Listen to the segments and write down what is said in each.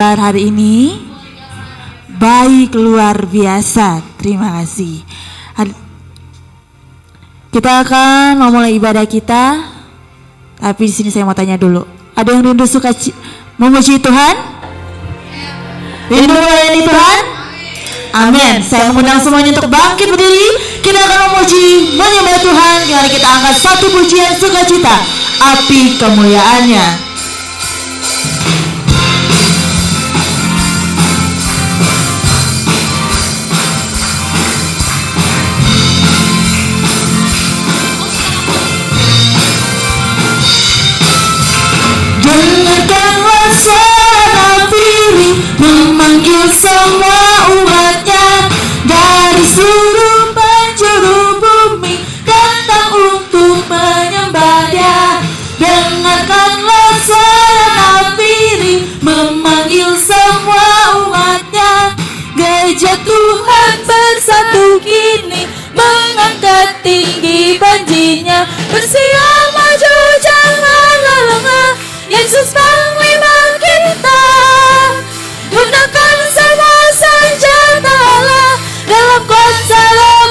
hari ini baik luar biasa. Terima kasih. Kita akan memulai ibadah kita. Tapi di sini saya mau tanya dulu. Ada yang rindu suka memuji Tuhan? Rindu melayani Tuhan? Amin. Saya mengundang semuanya untuk bangkit berdiri. Kita akan memuji, menyembah Tuhan. Mari kita angkat satu pujian sukacita, api kemuliaannya. Dengarkanlah suara Nafiri memanggil semua umatnya dari seluruh penjuru bumi datang untuk menyembah Dia. Dengarkanlah suara Nafiri memanggil semua umatnya. Gereja Tuhan bersatu kini mengangkat tinggi banjinya. Bersiap maju janganlah lengah, Yesus Panglima kita. Gunakan semua senjata Allah dalam kuasa Roh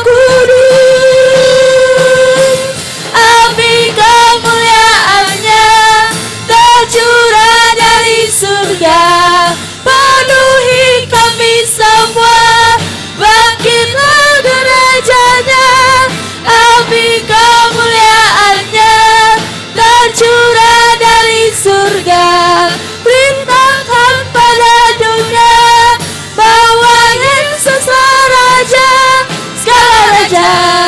Kudus. Api kemuliaannya tercurah dari surga, penuhi kami semua. Bangkitlah gerejanya. Api kemuliaannya tercurah dari surga. Beritakan pada dunia bahwa Yesuslah Raja segala raja.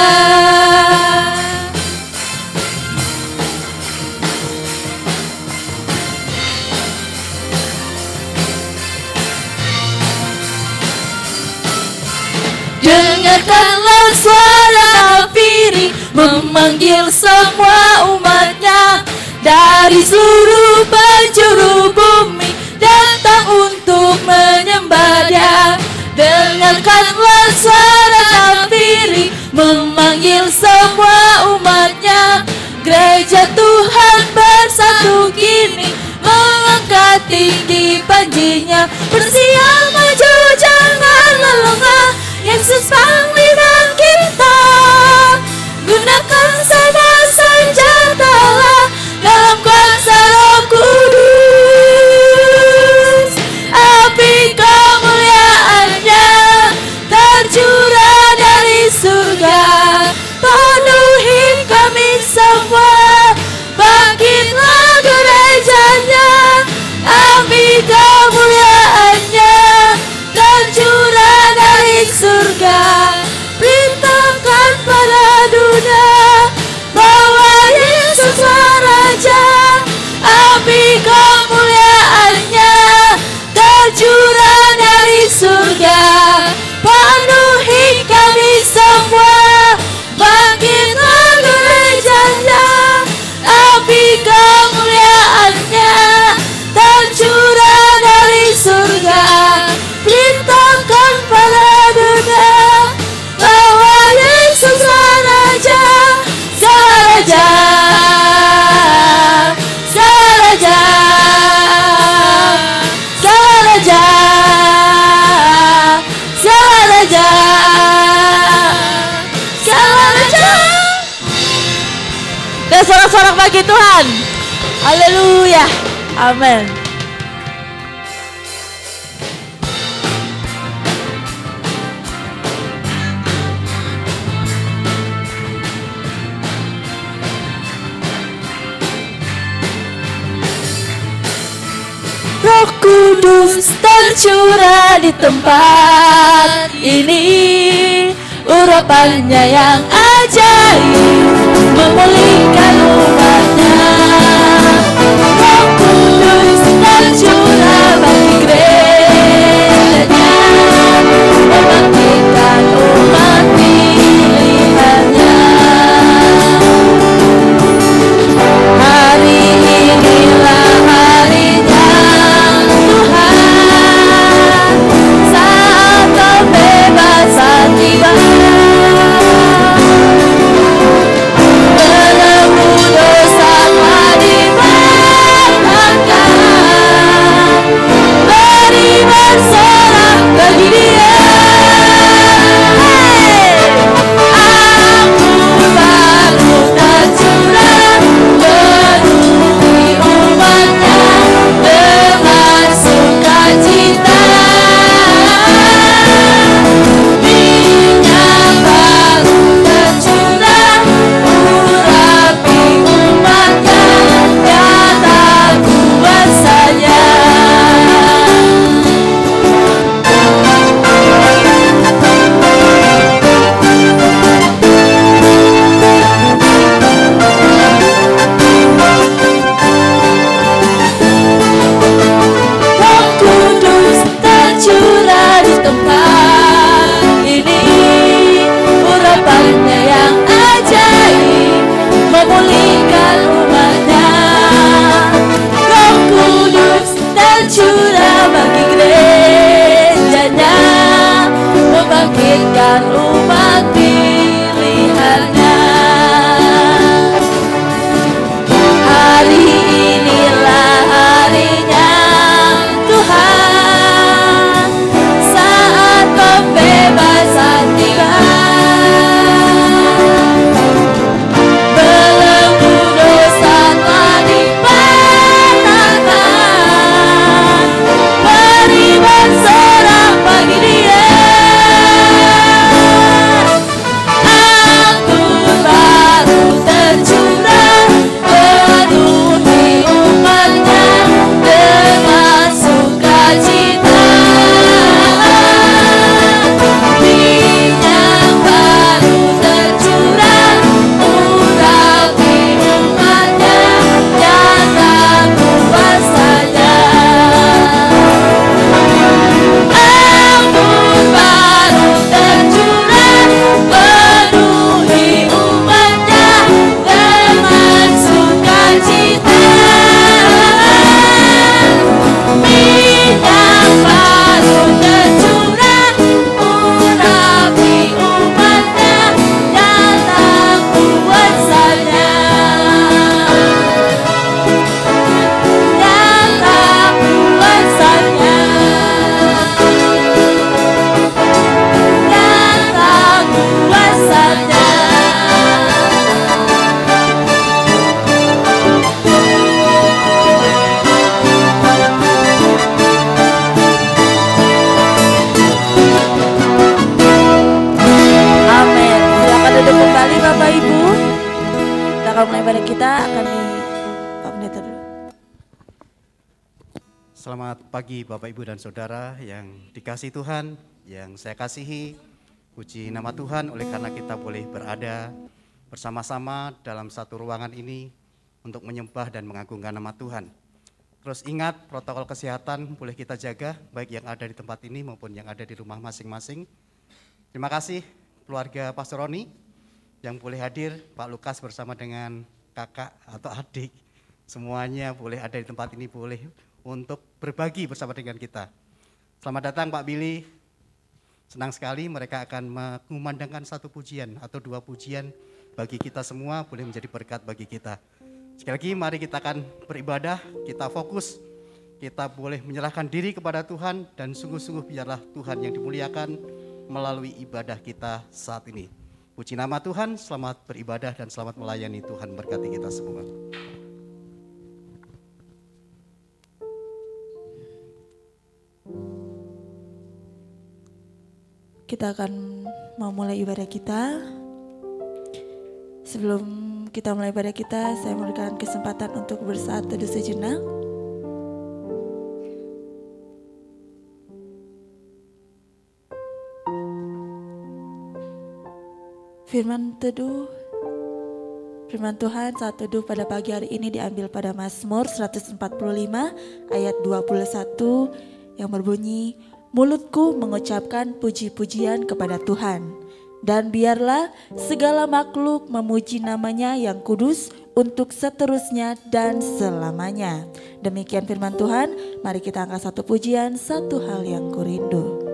Dengarkanlah suara Nafiri memanggil semua umatnya dari seluruh penjuru bumi datang untuk menyembah Dia. Dengarkanlah suara Nafiri memanggil semua umatnya. Gereja Tuhan bersatu kini mengangkat tinggi panjinya. Bersiap maju janganlah lengah, Yesus Panglima kita. Gunakan semua senjata Allah dalam kuasa Roh Kudus. Api kemuliaannya tercurah dari surga, penuhi kami semua. Bangkitlah gerejanya. Api kemuliaannya tercurah dari surga. Beritakan pada dunia bahwa Yesuslah Raja. Api kemuliaannya tercurah dari surga, penuhi kami semua. Bangkitlah gerejanya. Api kemuliaannya tercurah dari surga. Beritakan pada dunia bahwa Yesuslah Raja segala raja. Dan sorak-sorak bagi Tuhan. Haleluya. Amin. Roh Kudus tercurah di tempat ini. Urapannya yang ajaib memulihkan umatnya. Roh Kudus tercurah bagi gerejanya, membangkitkan umat pilihannya. Hari inilah harinya Tuhan, saat kebebasan tiba. Belenggu Selamat pagi Bapak Ibu dan Saudara yang dikasihi Tuhan, yang saya kasihi. Puji nama Tuhan oleh karena kita boleh berada bersama-sama dalam satu ruangan ini untuk menyembah dan mengagungkan nama Tuhan. Terus ingat protokol kesehatan boleh kita jaga, baik yang ada di tempat ini maupun yang ada di rumah masing-masing. Terima kasih keluarga Pastor Roni yang boleh hadir, Pak Lukas bersama dengan kakak atau adik. Semuanya boleh ada di tempat ini, boleh untuk berbagi bersama dengan kita. Selamat datang Pak Billy. Senang sekali mereka akan mengumandangkan satu pujian atau dua pujian bagi kita semua, boleh menjadi berkat bagi kita. Sekali lagi mari kita akan beribadah, kita fokus, kita boleh menyerahkan diri kepada Tuhan dan sungguh-sungguh biarlah Tuhan yang dimuliakan melalui ibadah kita saat ini. Puji nama Tuhan, selamat beribadah dan selamat melayani. Tuhan berkati kita semua. Kita akan memulai ibadah kita. Sebelum kita mulai ibadah kita, saya memberikan kesempatan untuk bersaat teduh sejenak. Firman Tuhan saat teduh pada pagi hari ini diambil pada Mazmur 145 ayat 21 yang berbunyi, mulutku mengucapkan puji-pujian kepada Tuhan, dan biarlah segala makhluk memuji namanya yang kudus untuk seterusnya dan selamanya. Demikian firman Tuhan, mari kita angkat satu pujian, satu hal yang kurindu.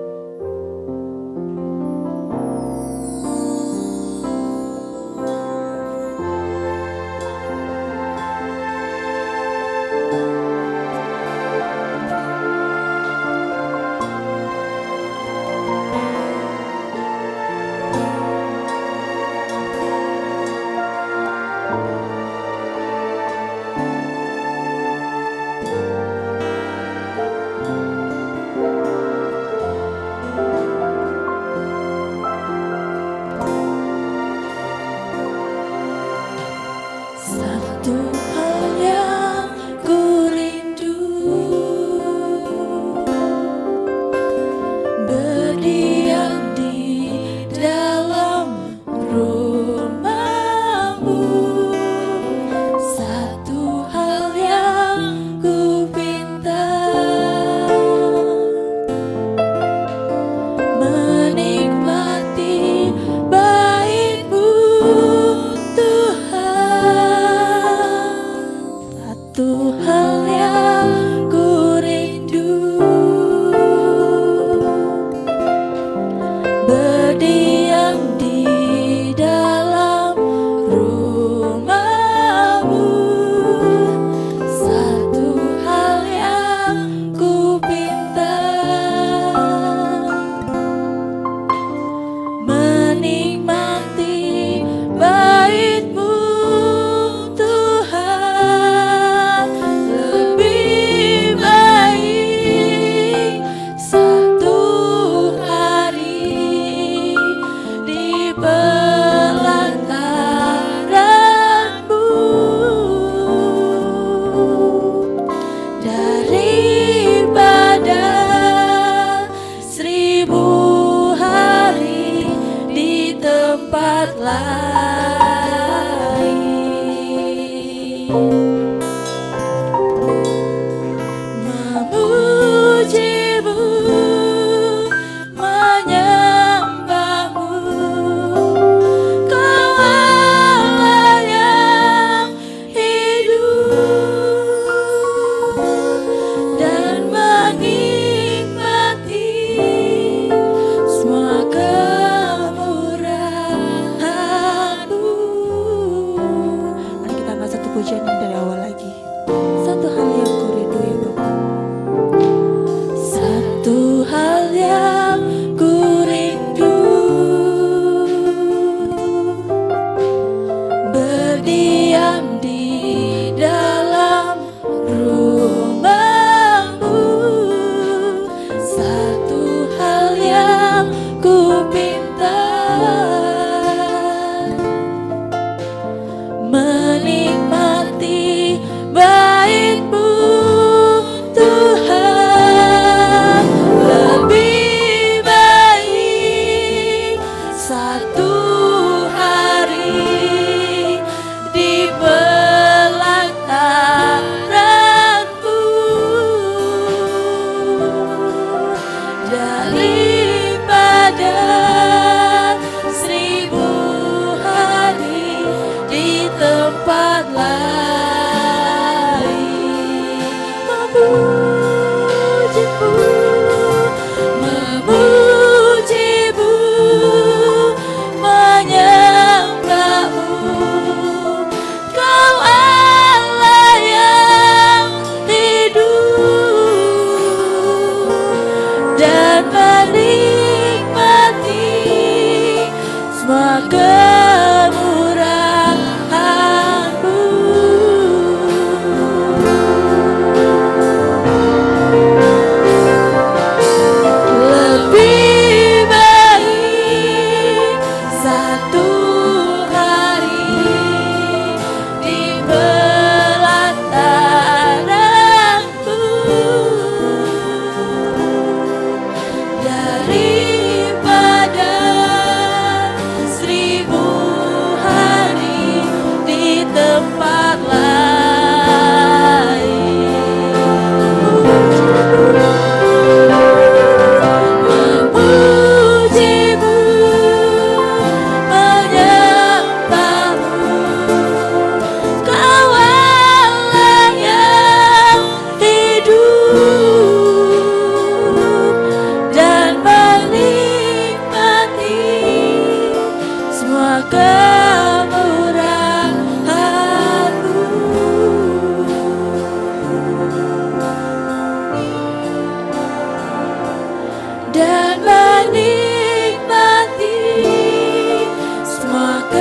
dan menikmati semua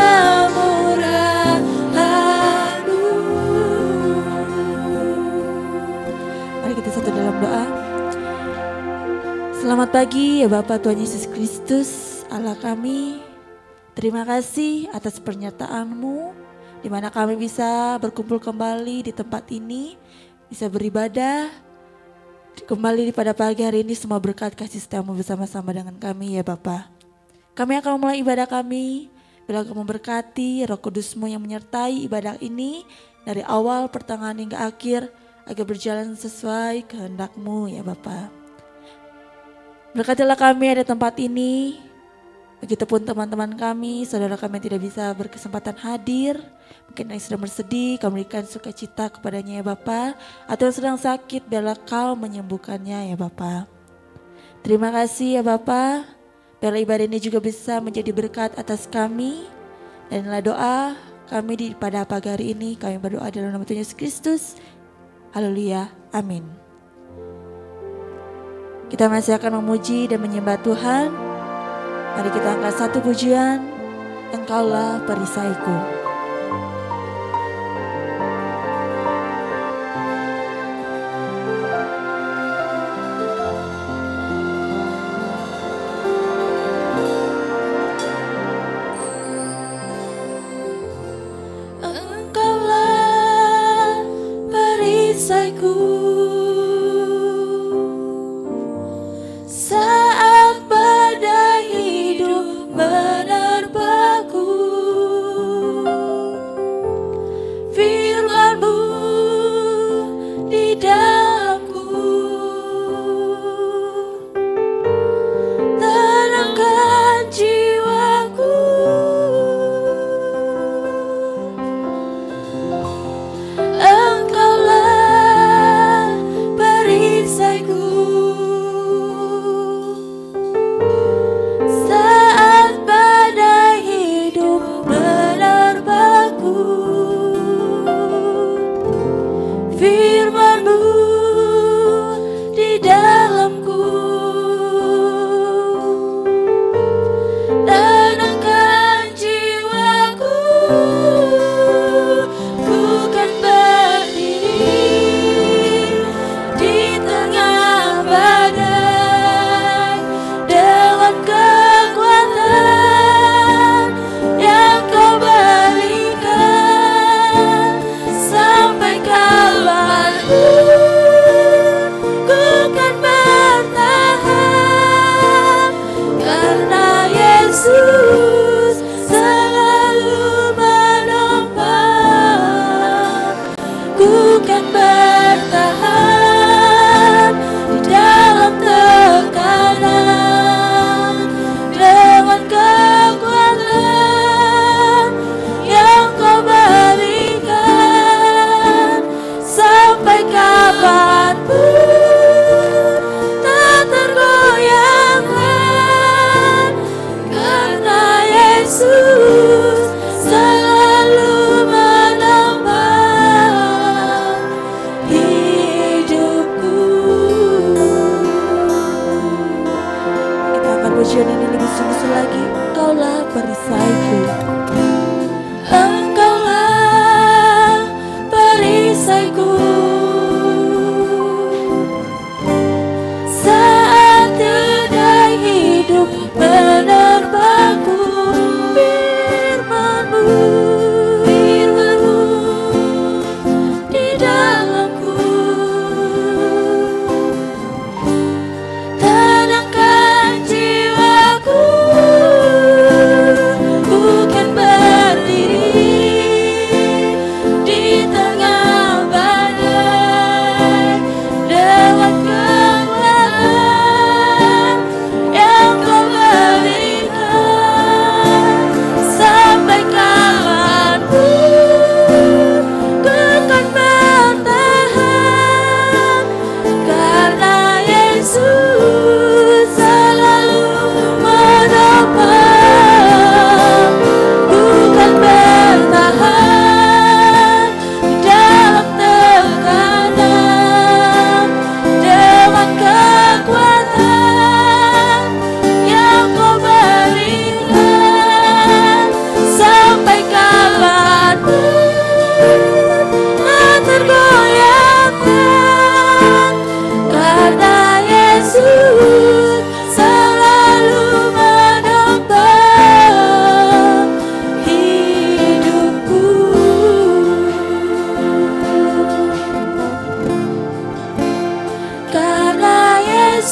kemurahan-Mu. Mari kita satu dalam doa. Selamat pagi ya Bapa Tuhan Yesus Kristus, Allah kami. Terima kasih atas pernyataan-Mu, di mana kami bisa berkumpul kembali di tempat ini, bisa beribadah kembali pada pagi hari ini. Semua berkat kasih setia-Mu bersama-sama dengan kami ya Bapa. Kami akan memulai ibadah kami, bila Kau memberkati Roh Kudus-Mu yang menyertai ibadah ini dari awal, pertengahan hingga akhir, agar berjalan sesuai kehendak-Mu ya Bapa. Berkatilah kami ada tempat ini. Begitupun teman-teman kami, saudara kami yang tidak bisa berkesempatan hadir, mungkin yang sedang bersedih, Kau berikan sukacita kepadanya ya Bapa, atau yang sedang sakit, biarlah Kau menyembuhkannya ya Bapa. Terima kasih ya Bapa, biarlah ibadah ini juga bisa menjadi berkat atas kami, dan inilah doa kami pada pagi hari ini, kami berdoa dalam nama Tuhan Yesus Kristus. Haleluya, amin. Kita masih akan memuji dan menyembah Tuhan. Mari kita angkat satu pujian, Engkaulah perisaiku. Engkaulah perisaiku. Saat badai hidup menerpaku, firman-Mu di dalamku, tenangkan jiwaku. Engkaulah perisaiku. Saat badai hidup menerpaku, firman-Mu di dalamku, tenangkan jiwaku. Ku kan berdiri di tengah badai dengan kekuatan yang Kau berikan. Sampai kapanpun ku kan bertahan, karena Yesus selalu menopang. Ku kan bertahan di dalam tekanan dengan kekuatan yang Kau berikan. Sampai kapanpun tak tergoyahkan, karena Yesus selalu menopang hidupku. Kita akan pujian ini lebih sungguh lagi. Engkaulah perisaiku. Engkaulah perisaiku. Saat badai hidup menerpaku, firman-Mu di dalamku, tenangkan jiwaku. Ku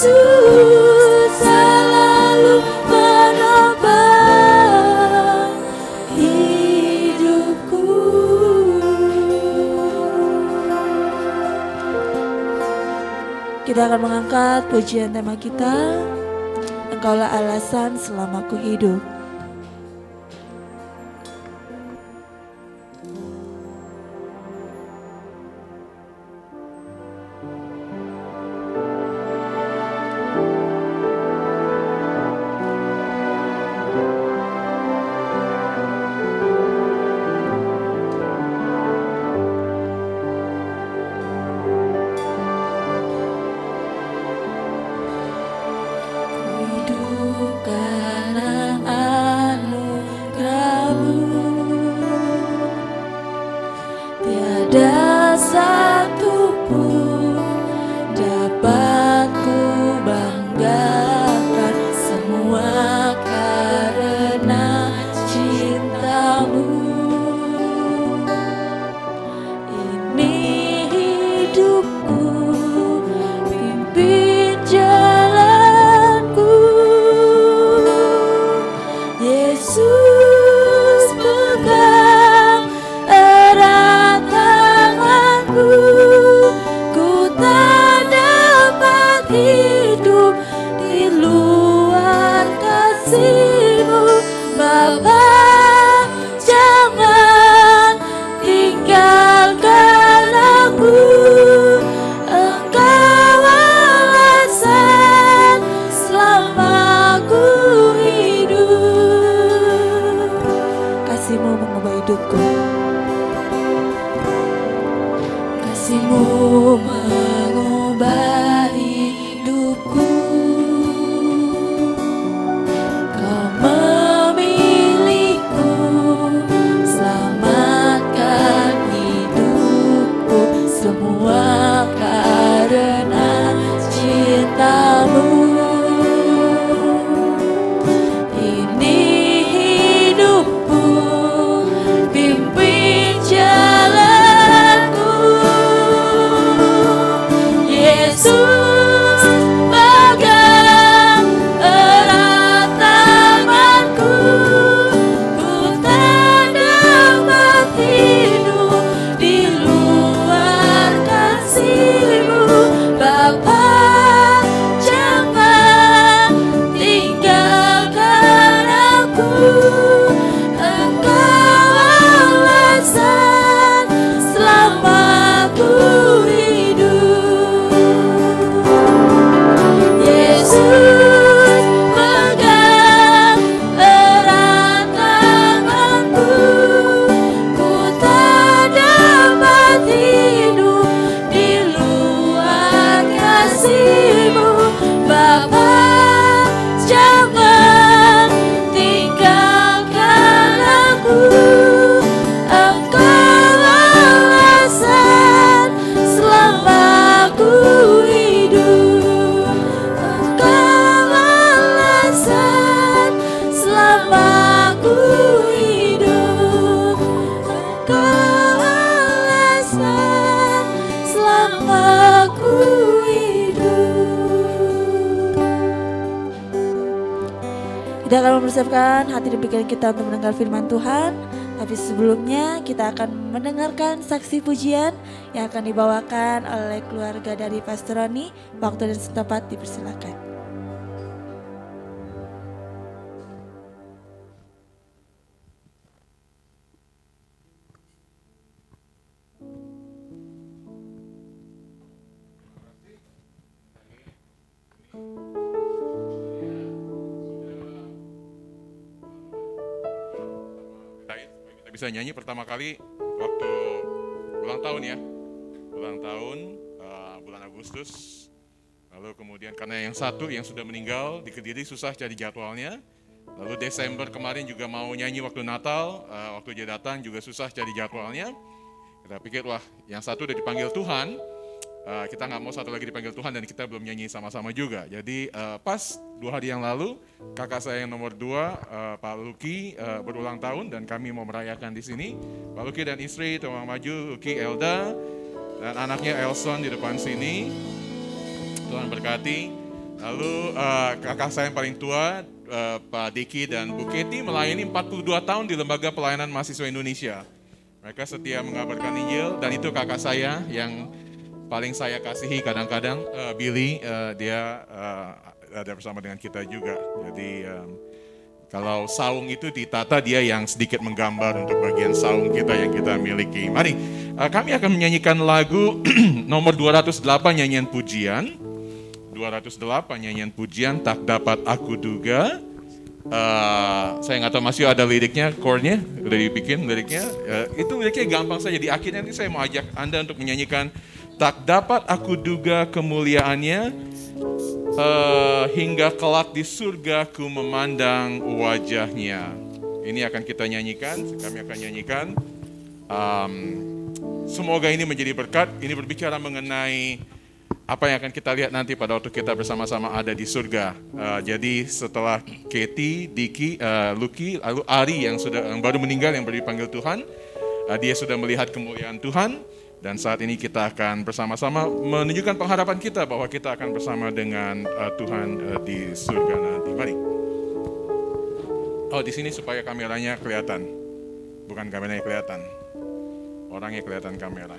Yesus selalu menopang hidupku. Kita akan mengangkat pujian tema kita, Engkaulah alasan selama ku hidup. Kita akan mempersiapkan hati dan pikiran kita untuk mendengar firman Tuhan. Tapi sebelumnya kita akan mendengarkan saksi pujian yang akan dibawakan oleh keluarga dari Pastor Roni. Waktu dan tempat dipersilakan. Bisa nyanyi pertama kali waktu ulang tahun ya, ulang tahun bulan Agustus. Lalu kemudian karena yang satu yang sudah meninggal di Kediri susah cari jadwalnya. Lalu Desember kemarin juga mau nyanyi waktu Natal, waktu dia datang juga susah cari jadwalnya. Kita pikir wah yang satu udah dipanggil Tuhan, kita nggak mau satu lagi dipanggil Tuhan dan kita belum nyanyi sama-sama juga. Jadi pas 2 hari yang lalu kakak saya yang nomor 2 Pak Luki berulang tahun dan kami mau merayakan di sini. Pak Luki dan istri tolong maju, Luki, Elda dan anaknya Elson di depan sini. Tuhan berkati. Lalu kakak saya yang paling tua, Pak Diki dan Bu Keti melayani 42 tahun di Lembaga Pelayanan Mahasiswa Indonesia. Mereka setia mengabarkan Injil, dan itu kakak saya yang paling saya kasihi kadang-kadang, Billy, dia ada bersama dengan kita juga. Jadi kalau saung itu ditata, dia yang sedikit menggambar untuk bagian saung kita yang kita miliki. Mari, kami akan menyanyikan lagu nomor 208, nyanyian pujian. 208 nyanyian pujian, tak dapat aku duga. Saya nggak tahu masih ada liriknya, chordnya udah dibikin liriknya. Itu liriknya gampang saja. Di akhirnya nanti saya mau ajak Anda untuk menyanyikan tak dapat aku duga kemuliaannya, hingga kelak di surga ku memandang wajahnya. Ini akan kita nyanyikan, kami akan nyanyikan. Semoga ini menjadi berkat. Ini berbicara mengenai apa yang akan kita lihat nanti pada waktu kita bersama-sama ada di surga. Jadi setelah Katie, Diki, Lucky, lalu Ari yang baru meninggal, yang baru dipanggil Tuhan, dia sudah melihat kemuliaan Tuhan. Dan saat ini kita akan bersama-sama menunjukkan pengharapan kita bahwa kita akan bersama dengan Tuhan di surga nanti. Mari. Oh, di sini supaya kameranya kelihatan, bukan kameranya kelihatan, orangnya kelihatan kamera.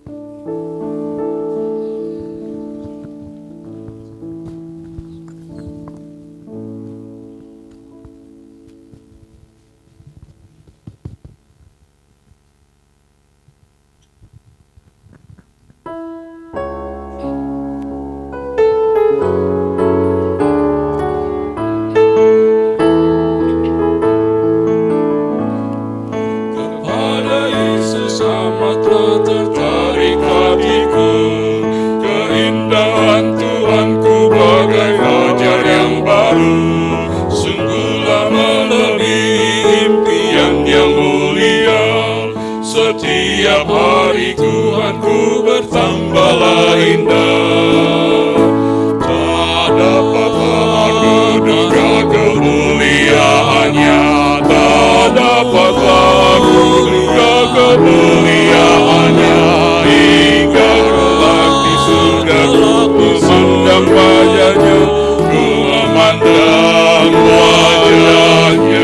Setiap hari Tuhanku bertambahlah indah. Tak dapatlah aku duga kemuliaannya, tak dapatlah aku duga kemuliaannya, hingga kelak di surga ku memandang wajahnya, ku memandang wajahnya.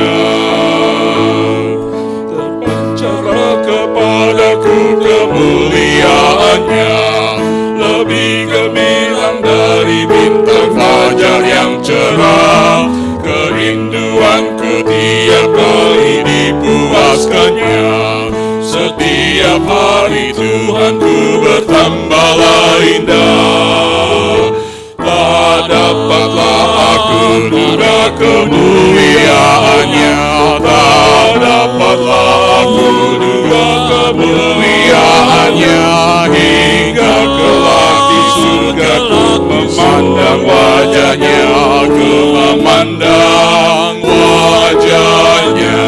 Kepadaku kemuliaannya, lebih gemilang dari bintang fajar yang cerah. Kerinduanku tiap kali dipuaskannya, setiap hari Tuhanku bertambahlah indah. Tak dapatlah aku duga kemuliaannya, tak dapatlah aku duga kemuliaannya, hingga kelak di surga ku memandang wajahnya, ku memandang wajahnya.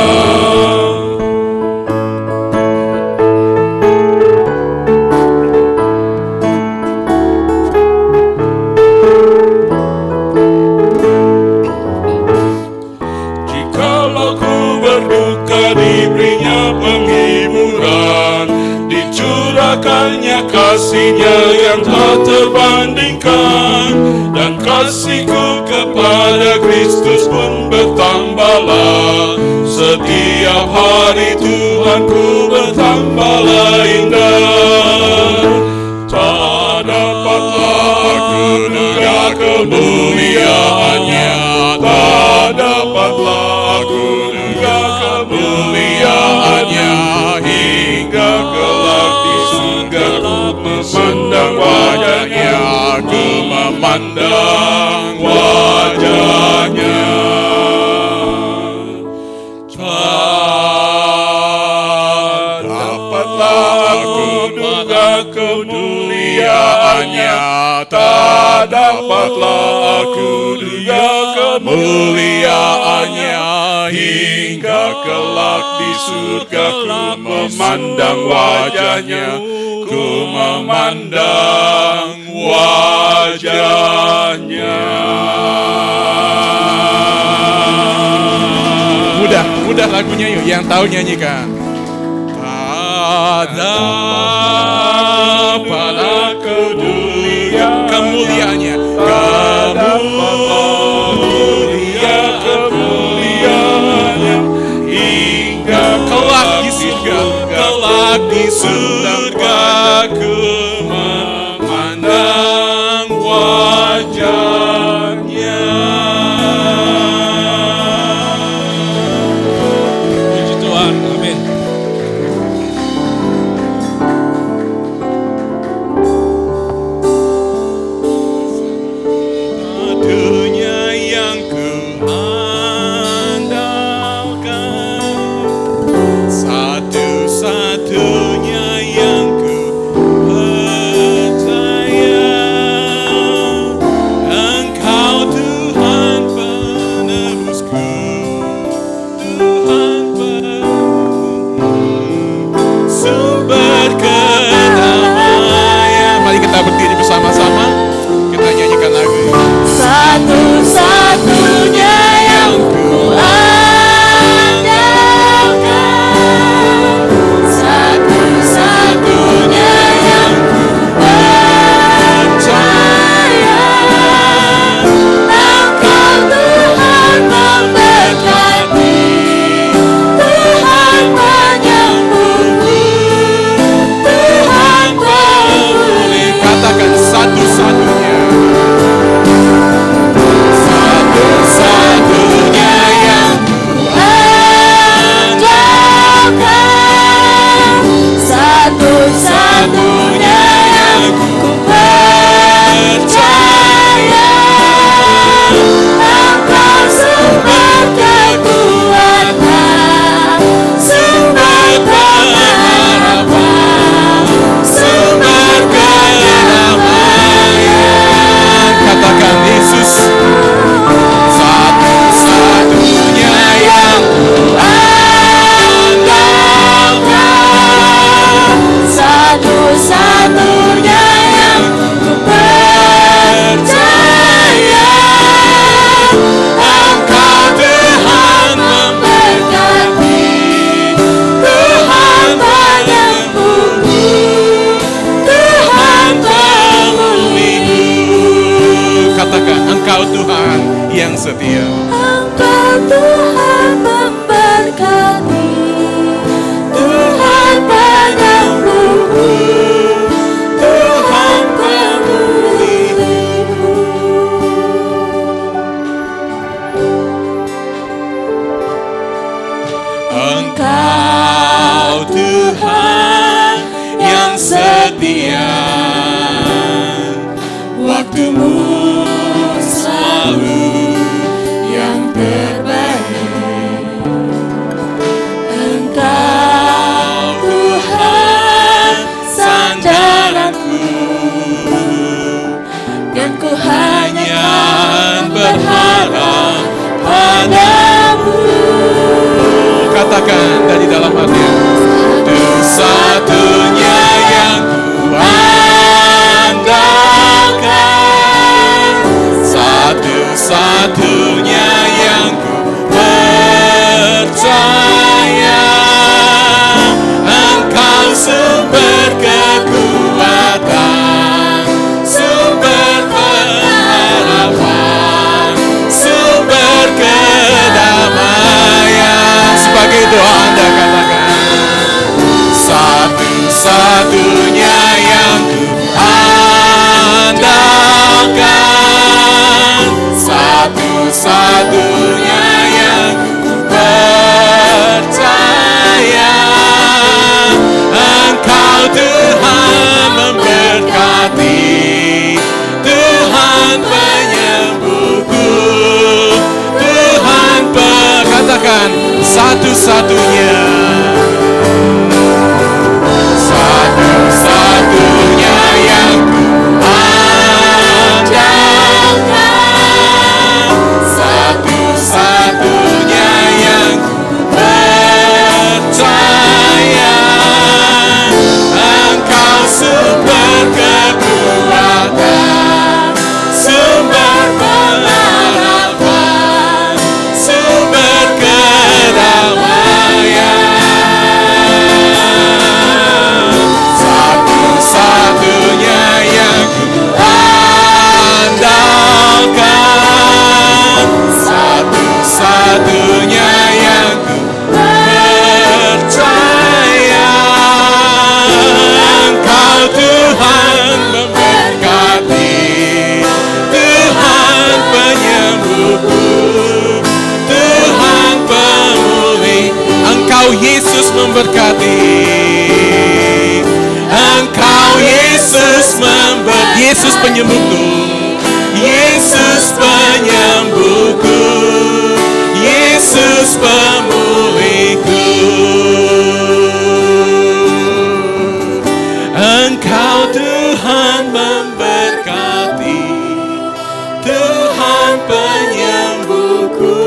Diberinya penghiburan, dicurahkannya kasih-Nya yang tak terbandingkan, dan kasihku kepada Kristus pun bertambahlah. Setiap hari Tuhanku bertambahlah indah. Tak dapatlah aku duga kemuliaannya, tak dapatlah aku duga kemuliaannya, hingga kelak di surga ku memandang wajahnya, ku memandang wajahnya. Tak dapatlah aku duga kemuliaannya, tak dapatlah aku duga kemuliaannya, hingga kelak di surga ku memandang wajahnya, ku memandang wajahnya. Mudah lagunya yuk, yang tahu nyanyikan. Tak dapat aku duga kemuliaannya, Tuhan yang setia. Engkau Tuhan memberkati, Tuhan penyembuhku, Tuhan pemulihku. Engkau Tuhan yang setia, waktumu selalu yang terbaik. Engkau Tuhan sandaranku, dan ku hanya berharap padamu. Katakan dari dalam hati, satu-satunya yang ku andalkan, satu-satunya yang ku percaya. Engkau sumber kekuatan, sumber pengharapan, sumber kedamaian. Sebagai doa Anda katakan, satu-satunya yang ku andalkan, satu-satunya yang ku percaya. Engkau Tuhan memberkati, Tuhan penyembuhku, Tuhan katakan satu-satunya, satu-satunya yang ku andalkan, satu-satunya yang ku percaya. Engkau sumber kekuatan, sumber pengharapan, sumber kedamaian. Satu-satunya yang ku andalkan, satu-satunya yang ku percaya. Engkau Tuhan memberkati, Tuhan penyembuhku, Tuhan pemulih. Engkau Yesus memberkati, Engkau Yesus Yesus penyembuhku, Yesus penyembuhku, Yesus pemulihku. Engkau Tuhan memberkati, Tuhan penyembuhku,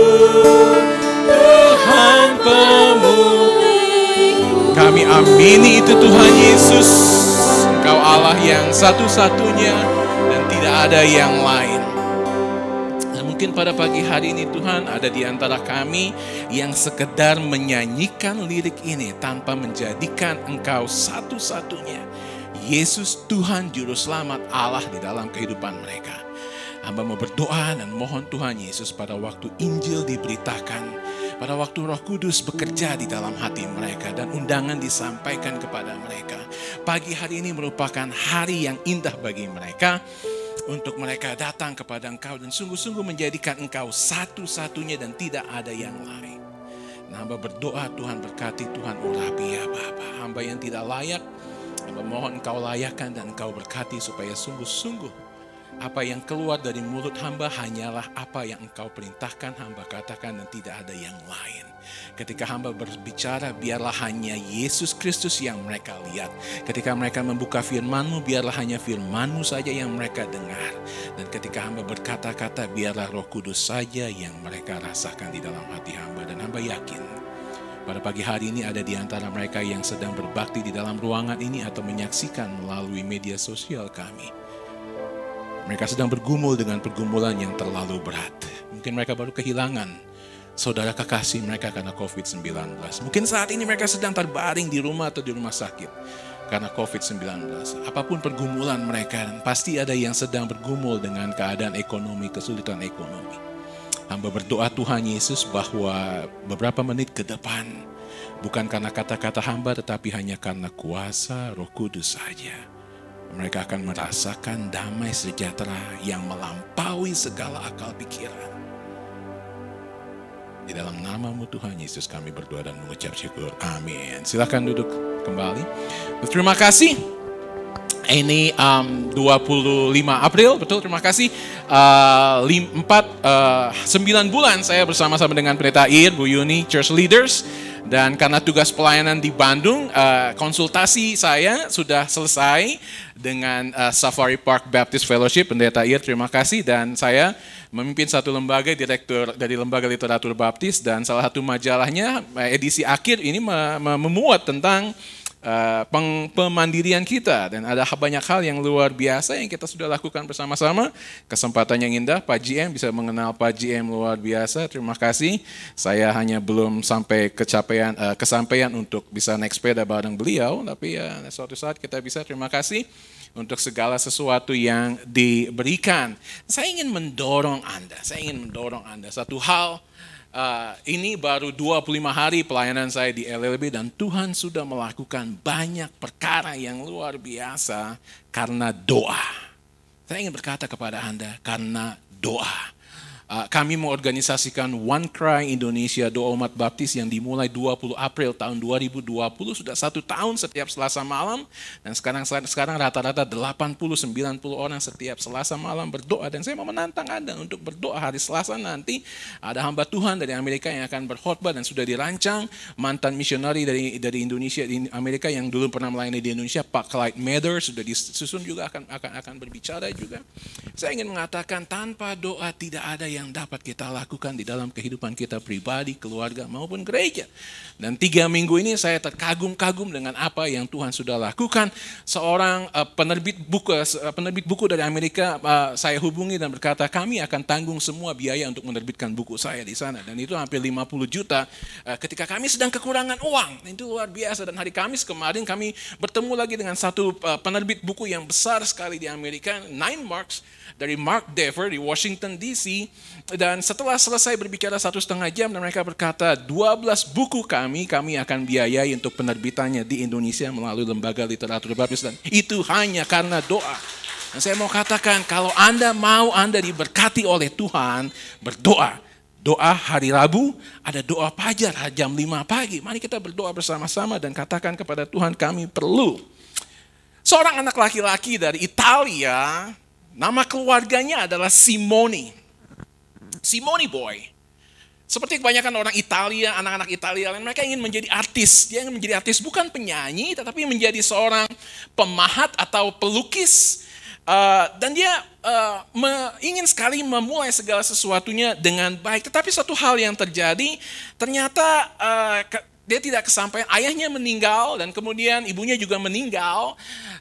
Tuhan pemulihku. Kami amini itu Tuhan Yesus. Engkau Allah yang satu-satunya dan tidak ada yang lain. Dan mungkin pada pagi hari ini Tuhan ada di antara kami yang sekedar menyanyikan lirik ini tanpa menjadikan Engkau satu-satunya. Yesus Tuhan Juru Selamat Allah di dalam kehidupan mereka. Hamba mau berdoa dan mohon Tuhan Yesus pada waktu Injil diberitakan, pada waktu Roh Kudus bekerja di dalam hati mereka dan undangan disampaikan kepada mereka. Pagi hari ini merupakan hari yang indah bagi mereka untuk mereka datang kepada Engkau dan sungguh-sungguh menjadikan Engkau satu-satunya dan tidak ada yang lain. Nah, hamba berdoa Tuhan berkati, Tuhan urapi ya Bapa. Hamba yang tidak layak, hamba mohon Engkau layakkan dan Engkau berkati supaya sungguh-sungguh apa yang keluar dari mulut hamba hanyalah apa yang Engkau perintahkan hamba katakan dan tidak ada yang lain. Ketika hamba berbicara biarlah hanya Yesus Kristus yang mereka lihat. Ketika mereka membuka firman-Mu biarlah hanya firman-Mu saja yang mereka dengar. Dan ketika hamba berkata-kata biarlah Roh Kudus saja yang mereka rasakan di dalam hati hamba. Dan hamba yakin pada pagi hari ini ada di antara mereka yang sedang berbakti di dalam ruangan ini atau menyaksikan melalui media sosial kami. Mereka sedang bergumul dengan pergumulan yang terlalu berat. Mungkin mereka baru kehilangan saudara kekasih mereka karena COVID-19. Mungkin saat ini mereka sedang terbaring di rumah atau di rumah sakit. karena COVID-19. Apapun pergumulan mereka, pasti ada yang sedang bergumul dengan keadaan ekonomi, kesulitan ekonomi. Hamba berdoa Tuhan Yesus bahwa beberapa menit ke depan, bukan karena kata-kata hamba tetapi hanya karena kuasa Roh Kudus saja, mereka akan merasakan damai sejahtera yang melampaui segala akal pikiran. Di dalam nama-Mu Tuhan Yesus kami berdoa dan mengucap syukur. Amin. Silakan duduk kembali. Terima kasih. Ini 25 April, betul, terima kasih. 9 bulan saya bersama-sama dengan Pendeta Ir, Bu Yuni, Church Leaders. Dan karena tugas pelayanan di Bandung, konsultasi saya sudah selesai dengan Safari Park Baptist Fellowship. Pendeta Ir, terima kasih. Dan saya memimpin satu lembaga, direktur dari Lembaga Literatur Baptis. Dan salah satu majalahnya, edisi akhir ini memuat tentang pemandirian kita, dan ada banyak hal yang luar biasa yang kita sudah lakukan bersama-sama. Kesempatan yang indah, Pak GM bisa mengenal Pak GM luar biasa. Terima kasih. Saya hanya belum sampai kesampaian untuk bisa naik sepeda bareng beliau, tapi ya suatu saat kita bisa. Terima kasih untuk segala sesuatu yang diberikan. Saya ingin mendorong Anda satu hal. Ini baru 25 hari pelayanan saya di LLB dan Tuhan sudah melakukan banyak perkara yang luar biasa karena doa. Saya ingin berkata kepada Anda, karena doa. Kami mengorganisasikan One Cry Indonesia, doa umat baptis yang dimulai 20 April tahun 2020, sudah 1 tahun setiap Selasa malam, dan sekarang rata-rata 80-90 orang setiap Selasa malam berdoa. Dan saya mau menantang Anda untuk berdoa hari Selasa nanti. Ada hamba Tuhan dari Amerika yang akan berkhotbah dan sudah dirancang, mantan misionari dari Indonesia, di Amerika yang dulu pernah melayani di Indonesia, Pak Clyde Mather, sudah disusun juga akan berbicara juga. Saya ingin mengatakan tanpa doa tidak ada yang dapat kita lakukan di dalam kehidupan kita pribadi, keluarga maupun gereja. Dan 3 minggu ini saya terkagum-kagum dengan apa yang Tuhan sudah lakukan. Seorang penerbit buku dari Amerika saya hubungi dan berkata, kami akan tanggung semua biaya untuk menerbitkan buku saya di sana. Dan itu hampir 50 juta ketika kami sedang kekurangan uang. Itu luar biasa. Dan hari Kamis kemarin kami bertemu lagi dengan satu penerbit buku yang besar sekali di Amerika, 9 Marks, dari Mark Dever di Washington DC. Dan setelah selesai berbicara 1,5 jam, dan mereka berkata 12 buku kami akan biayai untuk penerbitannya di Indonesia melalui Lembaga Literatur Baptis, dan itu hanya karena doa. Dan saya mau katakan, kalau Anda mau Anda diberkati oleh Tuhan, berdoa. Doa hari Rabu, ada doa fajar jam 5 pagi. Mari kita berdoa bersama-sama dan katakan kepada Tuhan, kami perlu. Seorang anak laki-laki dari Italia, nama keluarganya adalah Simone Boy. Seperti kebanyakan orang Italia, anak-anak Italia, mereka ingin menjadi artis. Dia ingin menjadi artis, bukan penyanyi, tetapi menjadi seorang pemahat atau pelukis. Dan dia ingin sekali memulai segala sesuatunya dengan baik. Tetapi satu hal yang terjadi, ternyata dia tidak kesampaian. Ayahnya meninggal dan kemudian ibunya juga meninggal.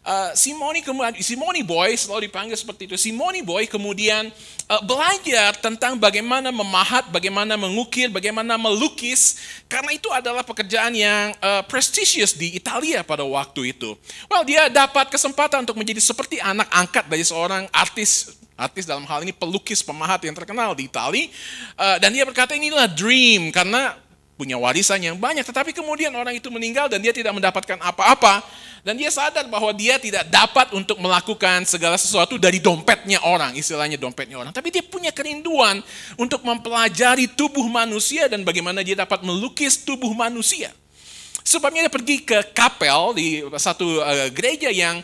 Simone Boy, selalu dipanggil seperti itu. Simone Boy kemudian belajar tentang bagaimana memahat, bagaimana mengukir, bagaimana melukis. Karena itu adalah pekerjaan yang prestisius di Italia pada waktu itu. Dia dapat kesempatan untuk menjadi seperti anak angkat dari seorang artis dalam hal ini pelukis, pemahat yang terkenal di Italia. Dan dia berkata inilah dream karena punya warisan yang banyak, tetapi kemudian orang itu meninggal dan dia tidak mendapatkan apa-apa. Dan dia sadar bahwa dia tidak dapat untuk melakukan segala sesuatu dari dompetnya orang, istilahnya dompetnya orang. Tapi dia punya kerinduan untuk mempelajari tubuh manusia dan bagaimana dia dapat melukis tubuh manusia. Sebabnya dia pergi ke kapel di satu gereja yang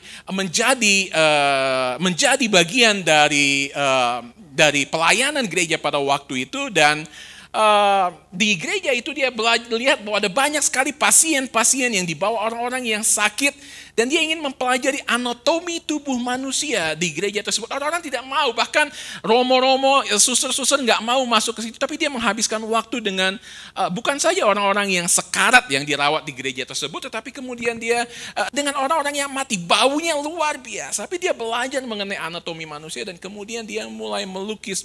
menjadi bagian dari pelayanan gereja pada waktu itu. Dan di gereja itu dia lihat bahwa ada banyak sekali pasien-pasien yang dibawa orang-orang yang sakit, dan dia ingin mempelajari anatomi tubuh manusia di gereja tersebut. Orang-orang tidak mau, bahkan romo-romo, suster-suster nggak mau masuk ke situ, tapi dia menghabiskan waktu dengan bukan saja orang-orang yang sekarat yang dirawat di gereja tersebut, tetapi kemudian dia dengan orang-orang yang mati, baunya luar biasa. Tapi dia belajar mengenai anatomi manusia dan kemudian dia mulai melukis.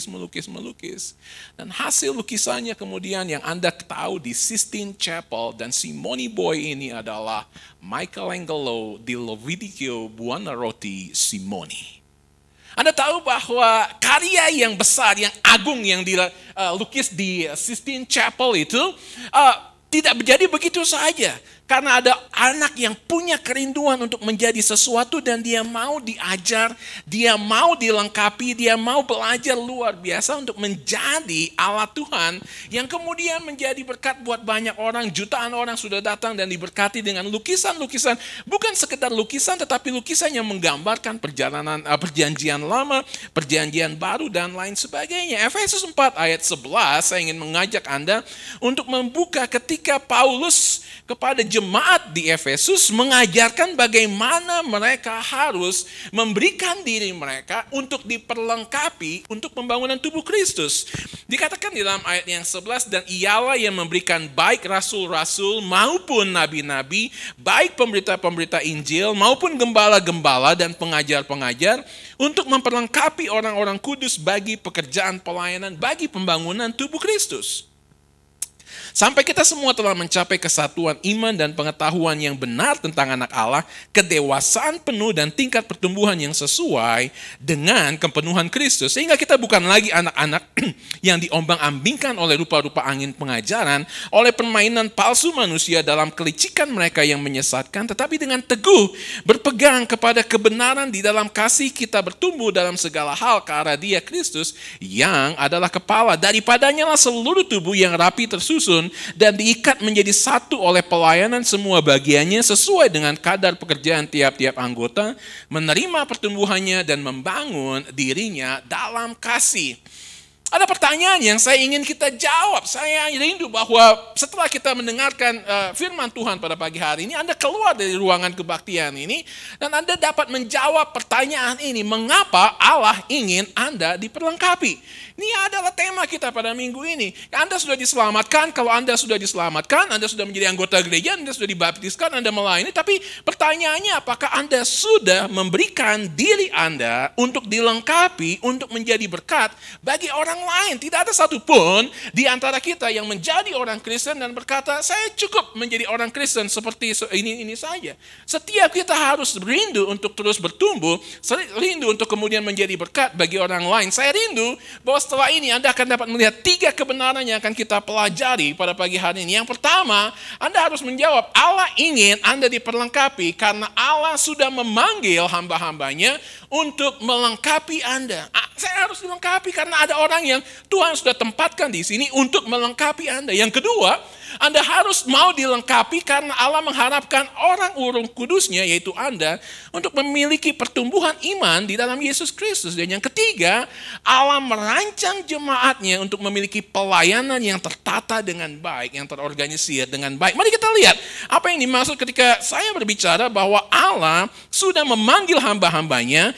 Dan hasil lukisannya kemudian yang Anda tahu di Sistine Chapel, dan Simone Boy ini adalah Michelangelo Angelo di Lovidico Buonarroti Simoni. Anda tahu bahwa karya yang besar, yang agung yang dilukis di Sistine Chapel itu tidak menjadi begitu saja. Karena ada anak yang punya kerinduan untuk menjadi sesuatu dan dia mau diajar, dia mau dilengkapi, dia mau belajar luar biasa untuk menjadi alat Tuhan yang kemudian menjadi berkat buat banyak orang. Jutaan orang sudah datang dan diberkati dengan lukisan-lukisan, bukan sekedar lukisan tetapi lukisan yang menggambarkan perjalanan perjanjian lama, perjanjian baru dan lain sebagainya. Efesus 4 ayat 11 saya ingin mengajak Anda untuk membuka ketika Paulus kepada jemaat di Efesus mengajarkan bagaimana mereka harus memberikan diri mereka untuk diperlengkapi untuk pembangunan tubuh Kristus. Dikatakan di dalam ayat yang 11, dan ialah yang memberikan baik rasul-rasul maupun nabi-nabi, baik pemberita-pemberita Injil maupun gembala-gembala dan pengajar-pengajar untuk memperlengkapi orang-orang kudus bagi pekerjaan pelayanan, bagi pembangunan tubuh Kristus. Sampai kita semua telah mencapai kesatuan iman dan pengetahuan yang benar tentang anak Allah, kedewasaan penuh dan tingkat pertumbuhan yang sesuai dengan kepenuhan Kristus. Sehingga kita bukan lagi anak-anak yang diombang-ambingkan oleh rupa-rupa angin pengajaran, oleh permainan palsu manusia dalam kelicikan mereka yang menyesatkan, tetapi dengan teguh berpegang kepada kebenaran di dalam kasih kita bertumbuh dalam segala hal ke arah Dia Kristus yang adalah kepala. Daripadanya lah seluruh tubuh yang rapi tersusun dan diikat menjadi satu oleh pelayanan semua bagiannya sesuai dengan kadar pekerjaan tiap-tiap anggota, menerima pertumbuhannya dan membangun dirinya dalam kasih. Ada pertanyaan yang saya ingin kita jawab. Saya rindu bahwa setelah kita mendengarkan firman Tuhan pada pagi hari ini, Anda keluar dari ruangan kebaktian ini dan Anda dapat menjawab pertanyaan ini. Mengapa Allah ingin Anda diperlengkapi? Ini adalah tema kita pada minggu ini. Anda sudah diselamatkan, kalau Anda sudah diselamatkan, Anda sudah menjadi anggota gereja, Anda sudah dibaptiskan, Anda melayani. Tapi pertanyaannya, apakah Anda sudah memberikan diri Anda untuk dilengkapi, untuk menjadi berkat bagi orang lain? Tidak ada satupun di antara kita yang menjadi orang Kristen dan berkata, saya cukup menjadi orang Kristen seperti ini saja. Setiap kita harus rindu untuk terus bertumbuh, rindu untuk kemudian menjadi berkat bagi orang lain. Saya rindu bahwa setelah ini Anda akan dapat melihat 3 kebenaran yang akan kita pelajari pada pagi hari ini. Yang pertama, Anda harus menjawab, Allah ingin Anda diperlengkapi karena Allah sudah memanggil hamba-hambanya untuk melengkapi Anda. Saya harus dilengkapi karena ada orang yang Tuhan sudah tempatkan di sini untuk melengkapi Anda. Yang kedua, Anda harus mau dilengkapi karena Allah mengharapkan orang urung kudusnya, yaitu Anda, untuk memiliki pertumbuhan iman di dalam Yesus Kristus. Dan yang ketiga, Allah merancang jemaatnya untuk memiliki pelayanan yang tertata dengan baik, yang terorganisir dengan baik. Mari kita lihat apa yang dimaksud ketika saya berbicara bahwa Allah sudah memanggil hamba-hambanya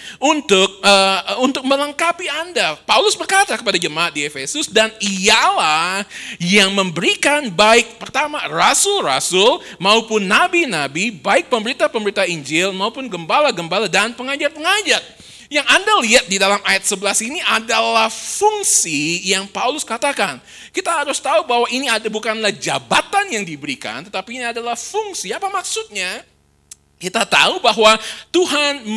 untuk melengkapi Anda. Paulus berkata kepada jemaat di Efesus, dan ialah yang memberikan baik pertama rasul-rasul maupun nabi-nabi, baik pemberita-pemberita Injil maupun gembala-gembala dan pengajar-pengajar. Yang Anda lihat di dalam ayat 11 ini adalah fungsi yang Paulus katakan. Kita harus tahu bahwa ini bukanlah jabatan yang diberikan, tetapi ini adalah fungsi. Apa maksudnya? Kita tahu bahwa Tuhan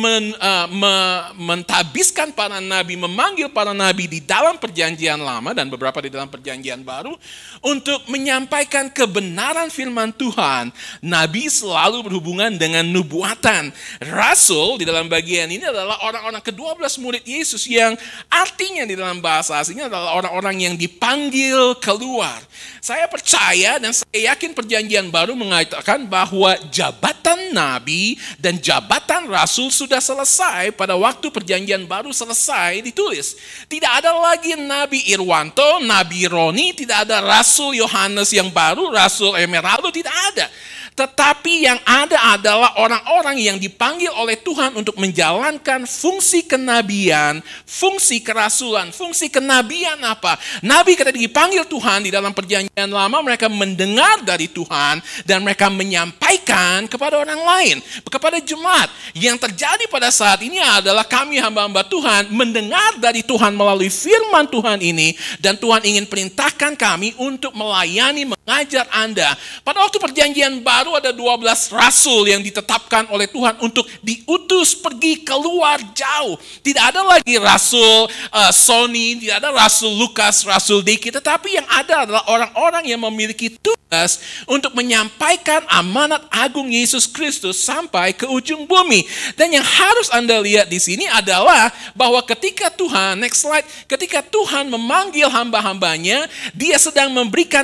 mentabiskan para nabi, memanggil para nabi di dalam perjanjian lama dan beberapa di dalam perjanjian baru untuk menyampaikan kebenaran firman Tuhan. Nabi selalu berhubungan dengan nubuatan. Rasul di dalam bagian ini adalah orang-orang ke-12 murid Yesus yang artinya di dalam bahasa aslinya adalah orang-orang yang dipanggil keluar. Saya percaya dan saya yakin perjanjian baru mengatakan bahwa jabatan nabi dan jabatan rasul sudah selesai pada waktu perjanjian baru selesai ditulis. Tidak ada lagi Nabi Irwanto, Nabi Roni, tidak ada Rasul Yohanes yang baru, Rasul Emeraldo, tidak ada. Tetapi yang ada adalah orang-orang yang dipanggil oleh Tuhan untuk menjalankan fungsi kenabian, fungsi kerasulan, fungsi kenabian apa? Nabi ketika dipanggil Tuhan di dalam perjanjian lama, mereka mendengar dari Tuhan dan mereka menyampaikan kepada orang lain, kepada jemaat. Yang terjadi pada saat ini adalah kami hamba-hamba Tuhan mendengar dari Tuhan melalui firman Tuhan ini dan Tuhan ingin perintahkan kami untuk melayani, mengajar Anda. Pada waktu perjanjian baru ada 12 rasul yang ditetapkan oleh Tuhan untuk diutus pergi keluar jauh. Tidak ada lagi rasul Sony, tidak ada rasul Lukas, rasul Diki, tetapi yang ada adalah orang-orang yang memiliki tugas untuk menyampaikan amanat agung Yesus Kristus sampai ke ujung bumi. Dan yang harus Anda lihat di sini adalah bahwa ketika Tuhan, next slide, ketika Tuhan memanggil hamba-hambanya, Dia sedang memberikan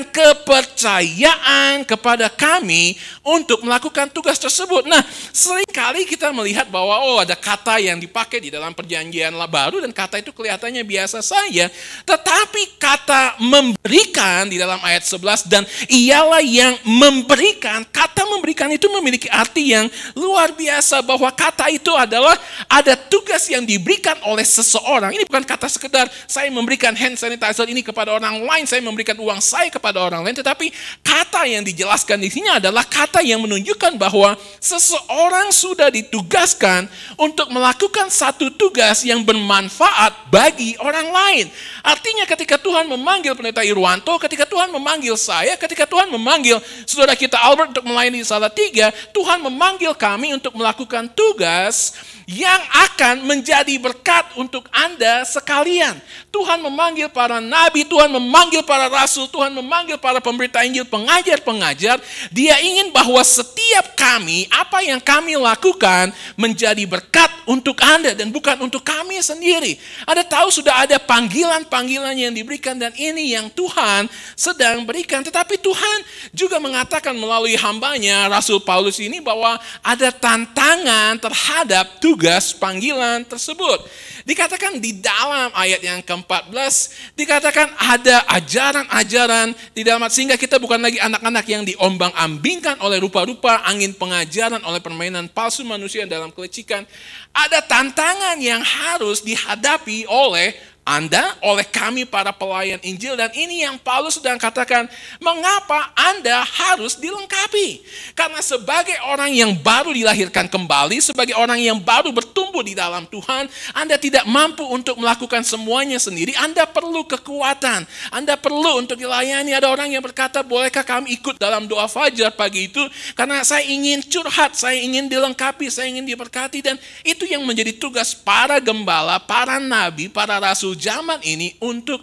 kepercayaan kepada kami untuk melakukan tugas tersebut. Nah, seringkali kita melihat bahwa ada kata yang dipakai di dalam perjanjian baru dan kata itu kelihatannya biasa saja. Tetapi kata memberikan di dalam ayat 11, dan ialah yang memberikan, kata memberikan itu memiliki arti yang luar biasa, bahwa kata itu adalah ada tugas yang diberikan oleh seseorang. Ini bukan kata sekedar saya memberikan hand sanitizer ini kepada orang lain, saya memberikan uang saya kepada orang lain, tetapi kata yang dijelaskan di sini adalah kata yang menunjukkan bahwa seseorang sudah ditugaskan untuk melakukan satu tugas yang bermanfaat bagi orang lain. Artinya ketika Tuhan memanggil Pendeta Irwanto, ketika Tuhan memanggil saya, ketika Tuhan memanggil saudara kita Albert untuk melayani di Salatiga, Tuhan memanggil kami untuk melakukan tugas yang akan menjadi berkat untuk Anda sekalian. Tuhan memanggil para nabi, Tuhan memanggil para rasul, Tuhan memanggil para pemberita Injil, pengajar-pengajar. Dia ingin bahwa setiap kami, apa yang kami lakukan menjadi berkat untuk Anda dan bukan untuk kami sendiri. Anda tahu sudah ada panggilan-panggilan yang diberikan dan ini yang Tuhan sedang berikan. Tetapi Tuhan juga mengatakan melalui hambanya, Rasul Paulus ini, bahwa ada tantangan terhadap tugas panggilan tersebut. Dikatakan di dalam ayat yang ke-14, dikatakan ada ajaran-ajaran di dalam, sehingga kita bukan lagi anak-anak yang diombang-ambingkan oleh rupa-rupa angin pengajaran, oleh permainan palsu manusia dalam kelicikan. Ada tantangan yang harus dihadapi oleh Anda, oleh kami para pelayan Injil, dan ini yang Paulus sedang katakan, mengapa Anda harus dilengkapi? Karena sebagai orang yang baru dilahirkan kembali, sebagai orang yang baru bertumbuh di dalam Tuhan, Anda tidak mampu untuk melakukan semuanya sendiri. Anda perlu kekuatan, Anda perlu untuk dilayani. Ada orang yang berkata, bolehkah kami ikut dalam doa fajar pagi itu? Karena saya ingin curhat, saya ingin dilengkapi, saya ingin diberkati. Dan itu yang menjadi tugas para gembala, para nabi, para rasul zaman ini untuk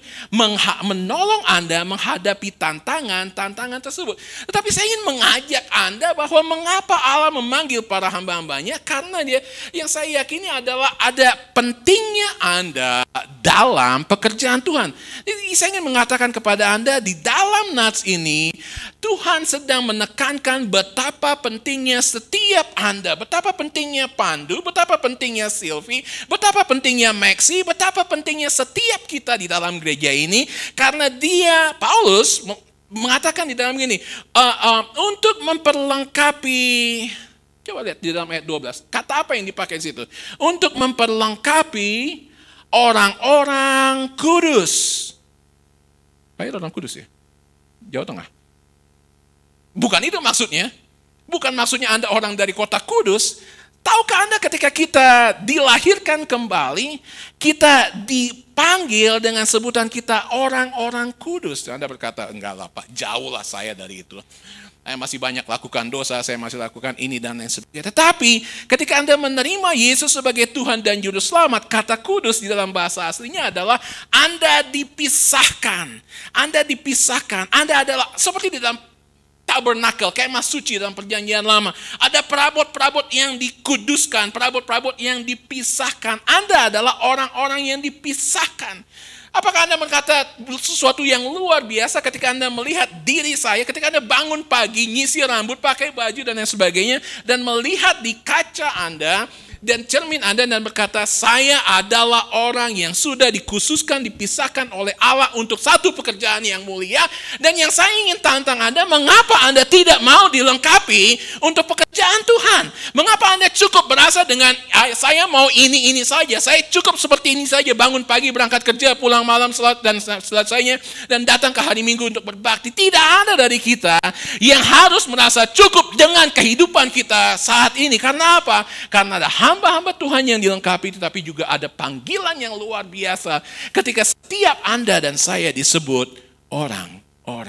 menolong Anda menghadapi tantangan tersebut. Tetapi saya ingin mengajak Anda bahwa mengapa Allah memanggil para hamba-hambanya, karena yang saya yakini adalah ada pentingnya Anda dalam pekerjaan Tuhan. Jadi saya ingin mengatakan kepada Anda, di dalam nats ini Tuhan sedang menekankan betapa pentingnya setiap Anda, betapa pentingnya Pandu, betapa pentingnya Silvi, betapa pentingnya Maxi, betapa pentingnya setiap kita di dalam gereja ini, karena Paulus mengatakan di dalam gini, untuk memperlengkapi, coba lihat di dalam ayat 12, kata apa yang dipakai di situ? Untuk memperlengkapi orang-orang kudus. Kayak orang kudus ya? Jawa Tengah. Bukan itu maksudnya. Bukan maksudnya Anda orang dari kota kudus. Tahukah Anda ketika kita dilahirkan kembali, kita dipanggil dengan sebutan kita orang-orang kudus. Anda berkata, enggak lah Pak, jauh lah saya dari itu. Saya masih banyak lakukan dosa, saya masih lakukan ini dan lain sebagainya. Tetapi ketika Anda menerima Yesus sebagai Tuhan dan Juru Selamat, kata kudus di dalam bahasa aslinya adalah Anda dipisahkan. Anda dipisahkan. Anda adalah seperti di dalam tabernakel, kemah suci dalam perjanjian lama. Ada perabot-perabot yang dikuduskan, perabot-perabot yang dipisahkan. Anda adalah orang-orang yang dipisahkan. Apakah Anda berkata sesuatu yang luar biasa ketika Anda melihat diri saya, ketika Anda bangun pagi, nyisir rambut, pakai baju dan lain sebagainya, dan melihat di kaca Anda dan cermin Anda dan berkata, saya adalah orang yang sudah dikhususkan, dipisahkan oleh Allah untuk satu pekerjaan yang mulia. Dan yang saya ingin tantang Anda, mengapa Anda tidak mau dilengkapi untuk pekerjaan Tuhan? Mengapa Anda cukup berasa dengan, saya mau ini saja, saya cukup seperti ini saja, bangun pagi, berangkat kerja, pulang malam, salat dan selesainya, dan datang ke hari Minggu untuk berbakti. Tidak ada dari kita yang harus merasa cukup dengan kehidupan kita saat ini. Karena apa? Karena ada hamba-hamba Tuhan yang dilengkapi, tetapi juga ada panggilan yang luar biasa ketika setiap Anda dan saya disebut orang-orang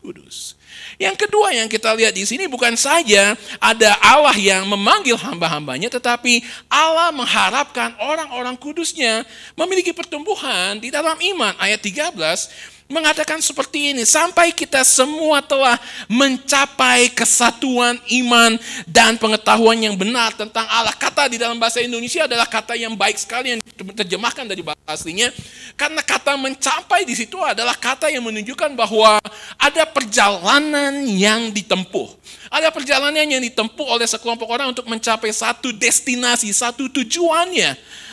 Kudus. Yang kedua yang kita lihat di sini bukan saja ada Allah yang memanggil hamba-hambanya, tetapi Allah mengharapkan orang-orang kudusnya memiliki pertumbuhan di dalam iman. Ayat 13 mengatakan seperti ini, sampai kita semua telah mencapai kesatuan iman dan pengetahuan yang benar tentang Allah. Kata di dalam bahasa Indonesia adalah kata yang baik sekali yang diterjemahkan dari bahasa aslinya, karena kata mencapai di situ adalah kata yang menunjukkan bahwa ada perjalanan yang ditempuh. Ada perjalanan yang ditempuh oleh sekelompok orang untuk mencapai satu destinasi, satu tujuannya.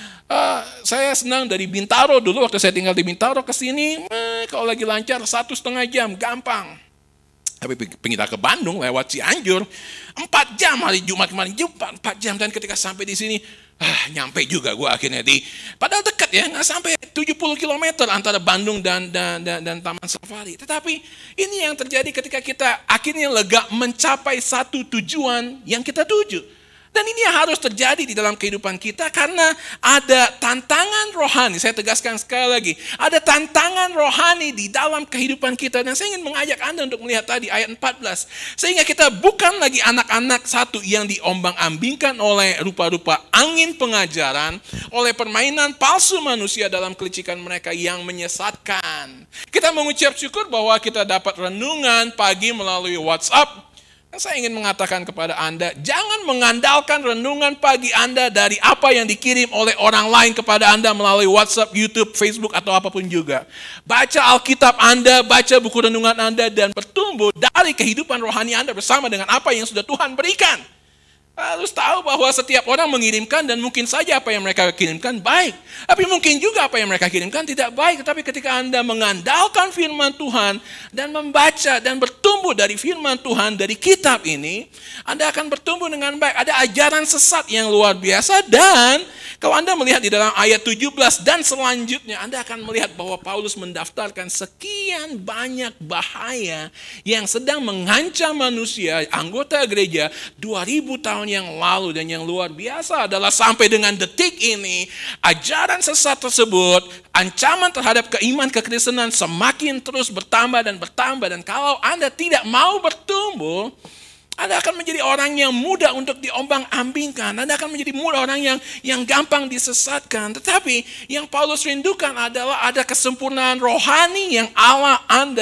Saya senang dari Bintaro dulu, waktu saya tinggal di Bintaro ke sini, kalau lagi lancar 1,5 jam, gampang. Tapi pindah ke Bandung lewat Cianjur, 4 jam hari Jumat kemarin, 4 jam. Dan ketika sampai di sini, nyampe juga gue akhirnya padahal dekat ya, nggak sampai 70 km antara Bandung dan Taman Safari. Tetapi ini yang terjadi ketika kita akhirnya lega mencapai satu tujuan yang kita tuju. Dan ini yang harus terjadi di dalam kehidupan kita karena ada tantangan rohani. Saya tegaskan sekali lagi, ada tantangan rohani di dalam kehidupan kita. Dan saya ingin mengajak Anda untuk melihat tadi ayat 14. Sehingga kita bukan lagi anak-anak satu yang diombang-ambingkan oleh rupa-rupa angin pengajaran, oleh permainan palsu manusia dalam kelicikan mereka yang menyesatkan. Kita mengucap syukur bahwa kita dapat renungan pagi melalui WhatsApp. Saya ingin mengatakan kepada Anda, jangan mengandalkan renungan pagi Anda dari apa yang dikirim oleh orang lain kepada Anda melalui WhatsApp, YouTube, Facebook, atau apapun juga. Baca Alkitab Anda, baca buku renungan Anda, dan bertumbuh dari kehidupan rohani Anda bersama dengan apa yang sudah Tuhan berikan. Harus tahu bahwa setiap orang mengirimkan dan mungkin saja apa yang mereka kirimkan baik. Tapi mungkin juga apa yang mereka kirimkan tidak baik. Tapi ketika Anda mengandalkan firman Tuhan dan membaca dan bertumbuh dari firman Tuhan, dari kitab ini, Anda akan bertumbuh dengan baik. Ada ajaran sesat yang luar biasa dan kalau Anda melihat di dalam ayat 17 dan selanjutnya, Anda akan melihat bahwa Paulus mendaftarkan sekian banyak bahaya yang sedang mengancam manusia, anggota gereja 2000 tahun yang lalu. Dan yang luar biasa adalah sampai dengan detik ini, ajaran sesat tersebut, ancaman terhadap keiman kekristenan semakin terus bertambah dan bertambah. Dan kalau Anda tidak mau bertumbuh, Anda akan menjadi orang yang mudah untuk diombang-ambingkan. Anda akan menjadi orang yang gampang disesatkan. Tetapi yang Paulus rindukan adalah ada kesempurnaan rohani yang Allah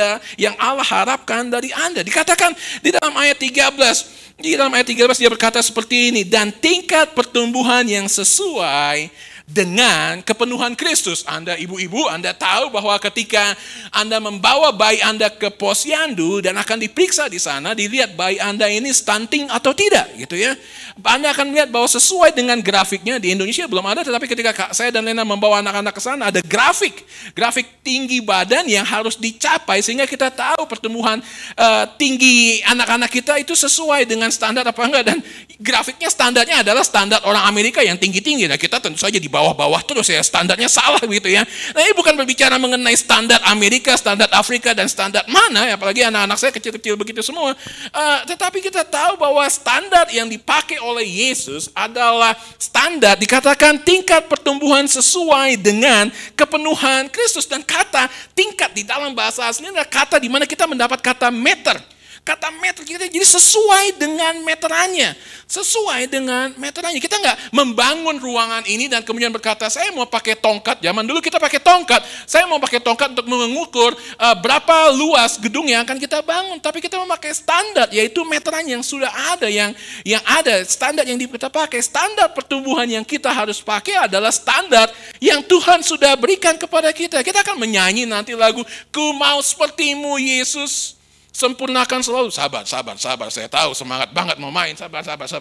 harapkan dari Anda. Dikatakan di dalam ayat 13. Di dalam ayat 13 dia berkata seperti ini. Dan tingkat pertumbuhan yang sesuai dengan kepenuhan Kristus. Anda ibu-ibu, Anda tahu bahwa ketika Anda membawa bayi Anda ke posyandu dan akan diperiksa di sana, dilihat bayi Anda ini stunting atau tidak, gitu ya. Anda akan melihat bahwa sesuai dengan grafiknya. Di Indonesia belum ada, tetapi ketika saya dan Lena membawa anak-anak ke sana, ada grafik tinggi badan yang harus dicapai sehingga kita tahu pertumbuhan tinggi anak-anak kita itu sesuai dengan standar apa enggak. Dan grafiknya standarnya adalah standar orang Amerika yang tinggi-tinggi. Nah, kita tentu saja di bawah-bawah terus ya, standarnya salah begitu ya. Nah, ini bukan berbicara mengenai standar Amerika, standar Afrika, dan standar mana, apalagi anak-anak saya kecil-kecil begitu semua. Tetapi kita tahu bahwa standar yang dipakai oleh Yesus adalah standar, dikatakan tingkat pertumbuhan sesuai dengan kepenuhan Kristus. Dan kata tingkat di dalam bahasa asli adalah kata di mana kita mendapat kata meter. Kata meter kita jadi sesuai dengan meterannya. Sesuai dengan meterannya. Kita nggak membangun ruangan ini dan kemudian berkata, saya mau pakai tongkat. Zaman dulu kita pakai tongkat. Saya mau pakai tongkat untuk mengukur berapa luas gedung yang akan kita bangun. Tapi kita memakai standar, yaitu meteran yang sudah ada. Yang ada, standar yang kita pakai. Standar pertumbuhan yang kita harus pakai adalah standar yang Tuhan sudah berikan kepada kita. Kita akan menyanyi nanti lagu, Ku Mau Sepertimu Yesus. Sempurnakan selalu. Sabar. Saya tahu semangat banget mau main. Sabar.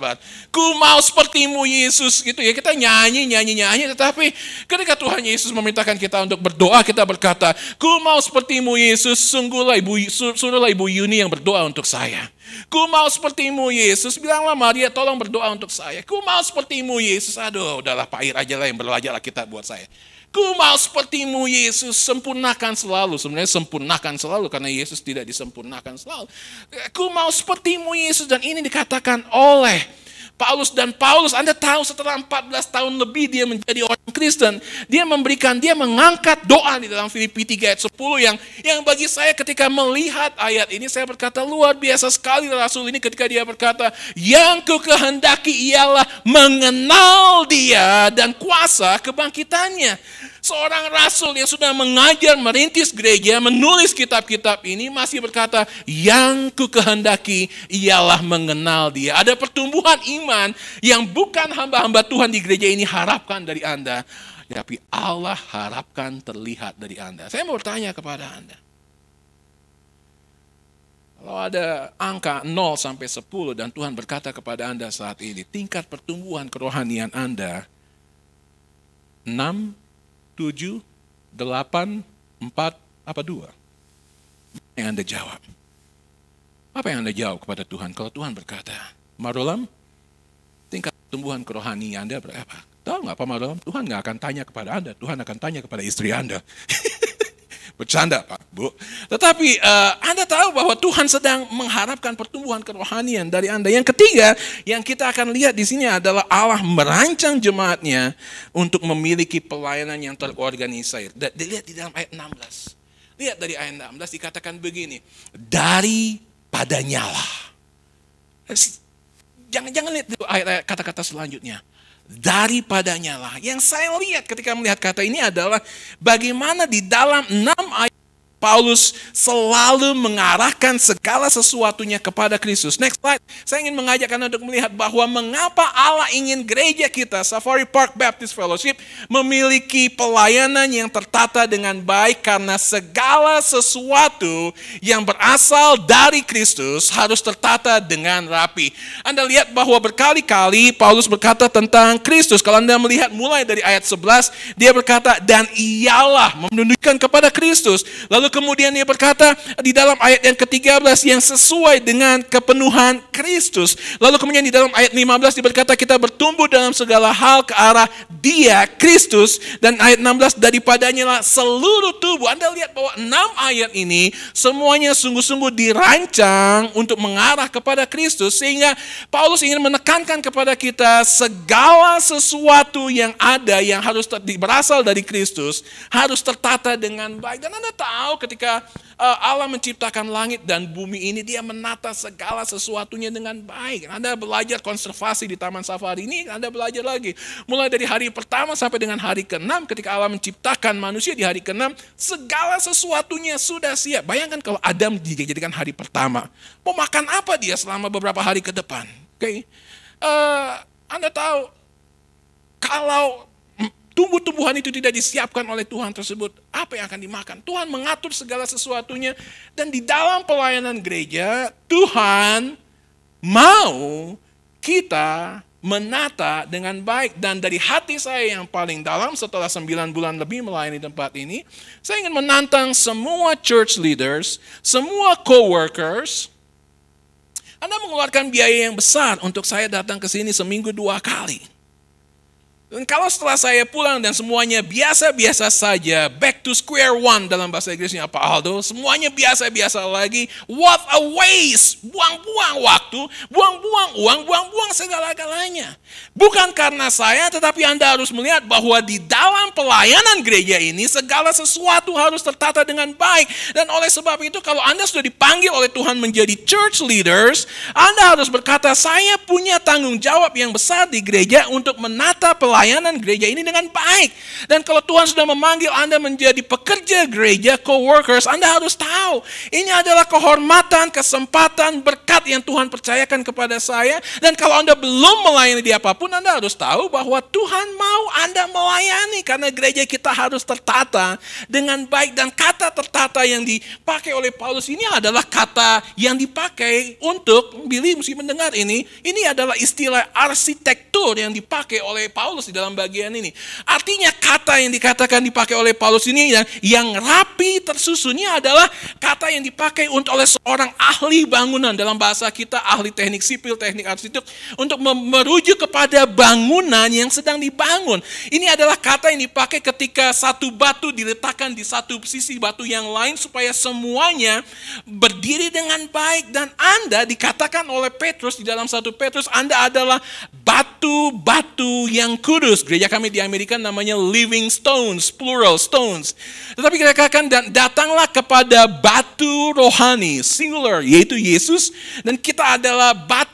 Ku mau sepertimu Yesus. Gitu ya. Kita nyanyi. Tetapi ketika Tuhan Yesus memerintahkan kita untuk berdoa, kita berkata, Ku mau sepertimu Yesus. Suruhlah Ibu Yuni yang berdoa untuk saya. Ku mau sepertimu Yesus. Bilanglah Maria tolong berdoa untuk saya. Ku mau sepertimu Yesus. Aduh, udahlah Pak Ir aja lah yang belajarlah kita buat saya. Ku mau sepertimu Yesus, sempurnakan selalu. Sebenarnya sempurnakan selalu karena Yesus tidak disempurnakan selalu. Ku mau sepertimu Yesus, dan ini dikatakan oleh Paulus. Dan Paulus, Anda tahu setelah 14 tahun lebih dia menjadi orang Kristen, dia mengangkat doa di dalam Filipi 3 ayat 10 yang bagi saya ketika melihat ayat ini, saya berkata luar biasa sekali Rasul ini ketika dia berkata, yang ku kehendaki ialah mengenal dia dan kuasa kebangkitannya. Seorang rasul yang sudah mengajar, merintis gereja, menulis kitab-kitab ini masih berkata, yang ku kehendaki ialah mengenal dia. Ada pertumbuhan iman yang bukan hamba-hamba Tuhan di gereja ini harapkan dari Anda, tapi Allah harapkan terlihat dari Anda. Saya mau bertanya kepada Anda. Kalau ada angka 0 sampai 10 dan Tuhan berkata kepada Anda saat ini, tingkat pertumbuhan kerohanian Anda 6, 7, 8, 4, apa 2? Apa yang Anda jawab? Apa yang Anda jawab kepada Tuhan? Kalau Tuhan berkata, Marolam, tingkat pertumbuhan kerohanian Anda berapa? Tahu nggak Pak Marolam? Tuhan nggak akan tanya kepada Anda, Tuhan akan tanya kepada istri Anda. Bercanda Pak, Bu. Tetapi Anda tahu bahwa Tuhan sedang mengharapkan pertumbuhan kerohanian dari Anda. Yang ketiga, yang kita akan lihat di sini adalah Allah merancang jemaatnya untuk memiliki pelayanan yang terorganisir. Dilihat di dalam ayat 16. Lihat dari ayat 16 dikatakan begini, daripadanya lah. Jangan lihat dulu ayat kata-kata selanjutnya. Daripadanya lah. Yang saya lihat ketika melihat kata ini adalah bagaimana di dalam 6 ayat Paulus selalu mengarahkan segala sesuatunya kepada Kristus. Next slide. Saya ingin mengajak Anda untuk melihat bahwa mengapa Allah ingin gereja kita, Safari Park Baptist Fellowship, memiliki pelayanan yang tertata dengan baik karena segala sesuatu yang berasal dari Kristus harus tertata dengan rapi. Anda lihat bahwa berkali-kali Paulus berkata tentang Kristus. Kalau Anda melihat mulai dari ayat 11, dia berkata, dan ialah menunjukkan kepada Kristus. Lalu kemudian dia berkata di dalam ayat yang ke-13 yang sesuai dengan kepenuhan Kristus. Lalu kemudian di dalam ayat 15 dia berkata kita bertumbuh dalam segala hal ke arah Dia, Kristus. Dan ayat 16 daripadanya lah seluruh tubuh. Anda lihat bahwa 6 ayat ini semuanya sungguh-sungguh dirancang untuk mengarah kepada Kristus. Sehingga Paulus ingin menekankan kepada kita segala sesuatu yang ada yang harus berasal dari Kristus harus tertata dengan baik. Dan Anda tahu ketika Allah menciptakan langit dan bumi ini, Dia menata segala sesuatunya dengan baik. Anda belajar konservasi di Taman Safari ini, Anda belajar lagi. Mulai dari hari pertama sampai dengan hari ke-6, ketika Allah menciptakan manusia di hari ke-6, segala sesuatunya sudah siap. Bayangkan kalau Adam dijadikan hari pertama, mau makan apa dia selama beberapa hari ke depan? Oke, Anda tahu, kalau tumbuh-tumbuhan itu tidak disiapkan oleh Tuhan tersebut, apa yang akan dimakan? Tuhan mengatur segala sesuatunya. Dan di dalam pelayanan gereja, Tuhan mau kita menata dengan baik. Dan dari hati saya yang paling dalam setelah 9 bulan lebih melayani tempat ini, saya ingin menantang semua church leaders, semua co-workers. Anda mengeluarkan biaya yang besar untuk saya datang ke sini seminggu 2 kali. Dan kalau setelah saya pulang dan semuanya biasa-biasa saja, back to square one dalam bahasa Inggrisnya Pak Aldo, semuanya biasa-biasa lagi, what a waste, buang-buang waktu, buang-buang uang, buang-buang segala-galanya. Bukan karena saya, tetapi Anda harus melihat bahwa di dalam pelayanan gereja ini, segala sesuatu harus tertata dengan baik. Dan oleh sebab itu, kalau Anda sudah dipanggil oleh Tuhan menjadi church leaders, Anda harus berkata, saya punya tanggung jawab yang besar di gereja untuk menata pelayanan gereja ini dengan baik. Dan kalau Tuhan sudah memanggil Anda menjadi pekerja gereja, co-workers, Anda harus tahu ini adalah kehormatan, kesempatan, berkat yang Tuhan percayakan kepada saya. Dan kalau Anda belum melayani di apapun, Anda harus tahu bahwa Tuhan mau Anda melayani karena gereja kita harus tertata dengan baik. Dan kata tertata yang dipakai oleh Paulus ini adalah kata yang dipakai untuk, Billy mesti mendengar ini adalah istilah arsitektur yang dipakai oleh Paulus di dalam bagian ini. Artinya kata yang dikatakan dipakai oleh Paulus ini yang rapi tersusun ini adalah kata yang dipakai oleh seorang ahli bangunan, dalam bahasa kita ahli teknik sipil, teknik arsitek, untuk merujuk kepada bangunan yang sedang dibangun. Ini adalah kata yang dipakai ketika satu batu diletakkan di satu sisi batu yang lain supaya semuanya berdiri dengan baik. Dan Anda dikatakan oleh Petrus di dalam 1 Petrus, Anda adalah batu-batu yang kudus kudus. Gereja kami di Amerika namanya living stones, plural stones. Tetapi kita katakan datanglah kepada batu rohani, singular, yaitu Yesus. Dan kita adalah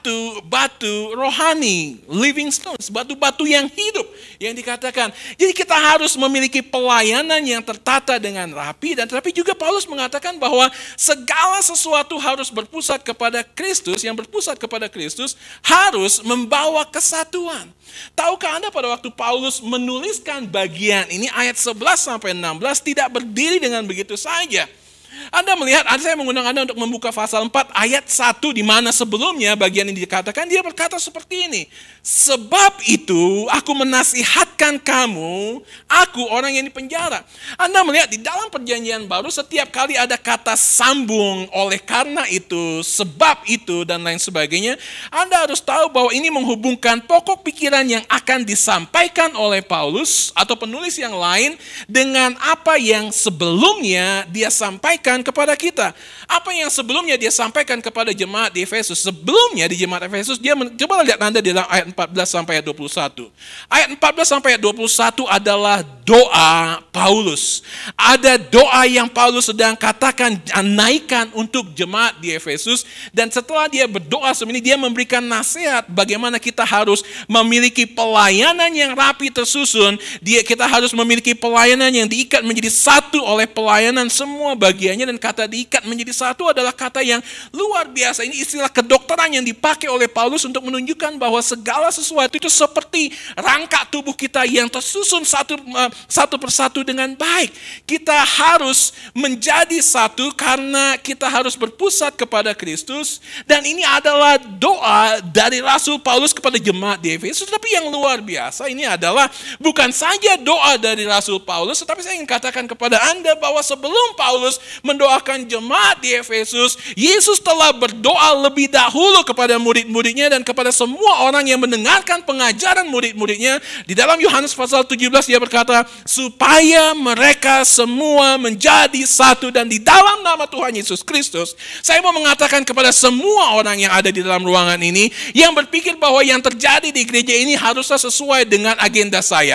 batu rohani, living stones, batu-batu yang hidup yang dikatakan. Jadi kita harus memiliki pelayanan yang tertata dengan rapi. Dan tetapi juga Paulus mengatakan bahwa segala sesuatu harus berpusat kepada Kristus, yang berpusat kepada Kristus harus membawa kesatuan. Tahukah Anda pada waktu Paulus menuliskan bagian ini ayat 11 sampai 16 tidak berdiri dengan begitu saja. Anda melihat, saya mengundang Anda untuk membuka pasal 4 ayat 1 di mana sebelumnya bagian ini dikatakan, dia berkata seperti ini. Sebab itu aku menasihatkan kamu, aku orang yang dipenjara. Anda melihat di dalam perjanjian baru setiap kali ada kata sambung, oleh karena itu, sebab itu, dan lain sebagainya. Anda harus tahu bahwa ini menghubungkan pokok pikiran yang akan disampaikan oleh Paulus atau penulis yang lain dengan apa yang sebelumnya dia sampaikan kepada kita. Apa yang sebelumnya dia sampaikan kepada jemaat di Efesus. Sebelumnya di jemaat Efesus, dia coba lihat Anda di dalam ayat 14 sampai ayat 21. Ayat 14 sampai ayat 21 adalah doa Paulus. Ada doa yang Paulus sedang katakan, naikkan untuk jemaat di Efesus. Dan setelah dia berdoa seperti ini, dia memberikan nasihat bagaimana kita harus memiliki pelayanan yang rapi tersusun. Kita harus memiliki pelayanan yang diikat menjadi satu oleh pelayanan semua bagiannya. Dan kata diikat menjadi satu adalah kata yang luar biasa. Ini istilah kedokteran yang dipakai oleh Paulus untuk menunjukkan bahwa segala sesuatu itu seperti rangka tubuh kita yang tersusun satu persatu dengan baik. Kita harus menjadi satu karena kita harus berpusat kepada Kristus. Dan ini adalah doa dari Rasul Paulus kepada jemaat di Efesus. Tapi yang luar biasa ini adalah bukan saja doa dari Rasul Paulus, tetapi saya ingin katakan kepada Anda bahwa sebelum Paulus mendoakan jemaat di Efesus, Yesus telah berdoa lebih dahulu kepada murid-muridnya dan kepada semua orang yang mendengarkan pengajaran murid-muridnya. Di dalam Yohanes pasal 17 dia berkata, supaya mereka semua menjadi satu. Dan di dalam nama Tuhan Yesus Kristus, saya mau mengatakan kepada semua orang yang ada di dalam ruangan ini, yang berpikir bahwa yang terjadi di gereja ini haruslah sesuai dengan agenda saya.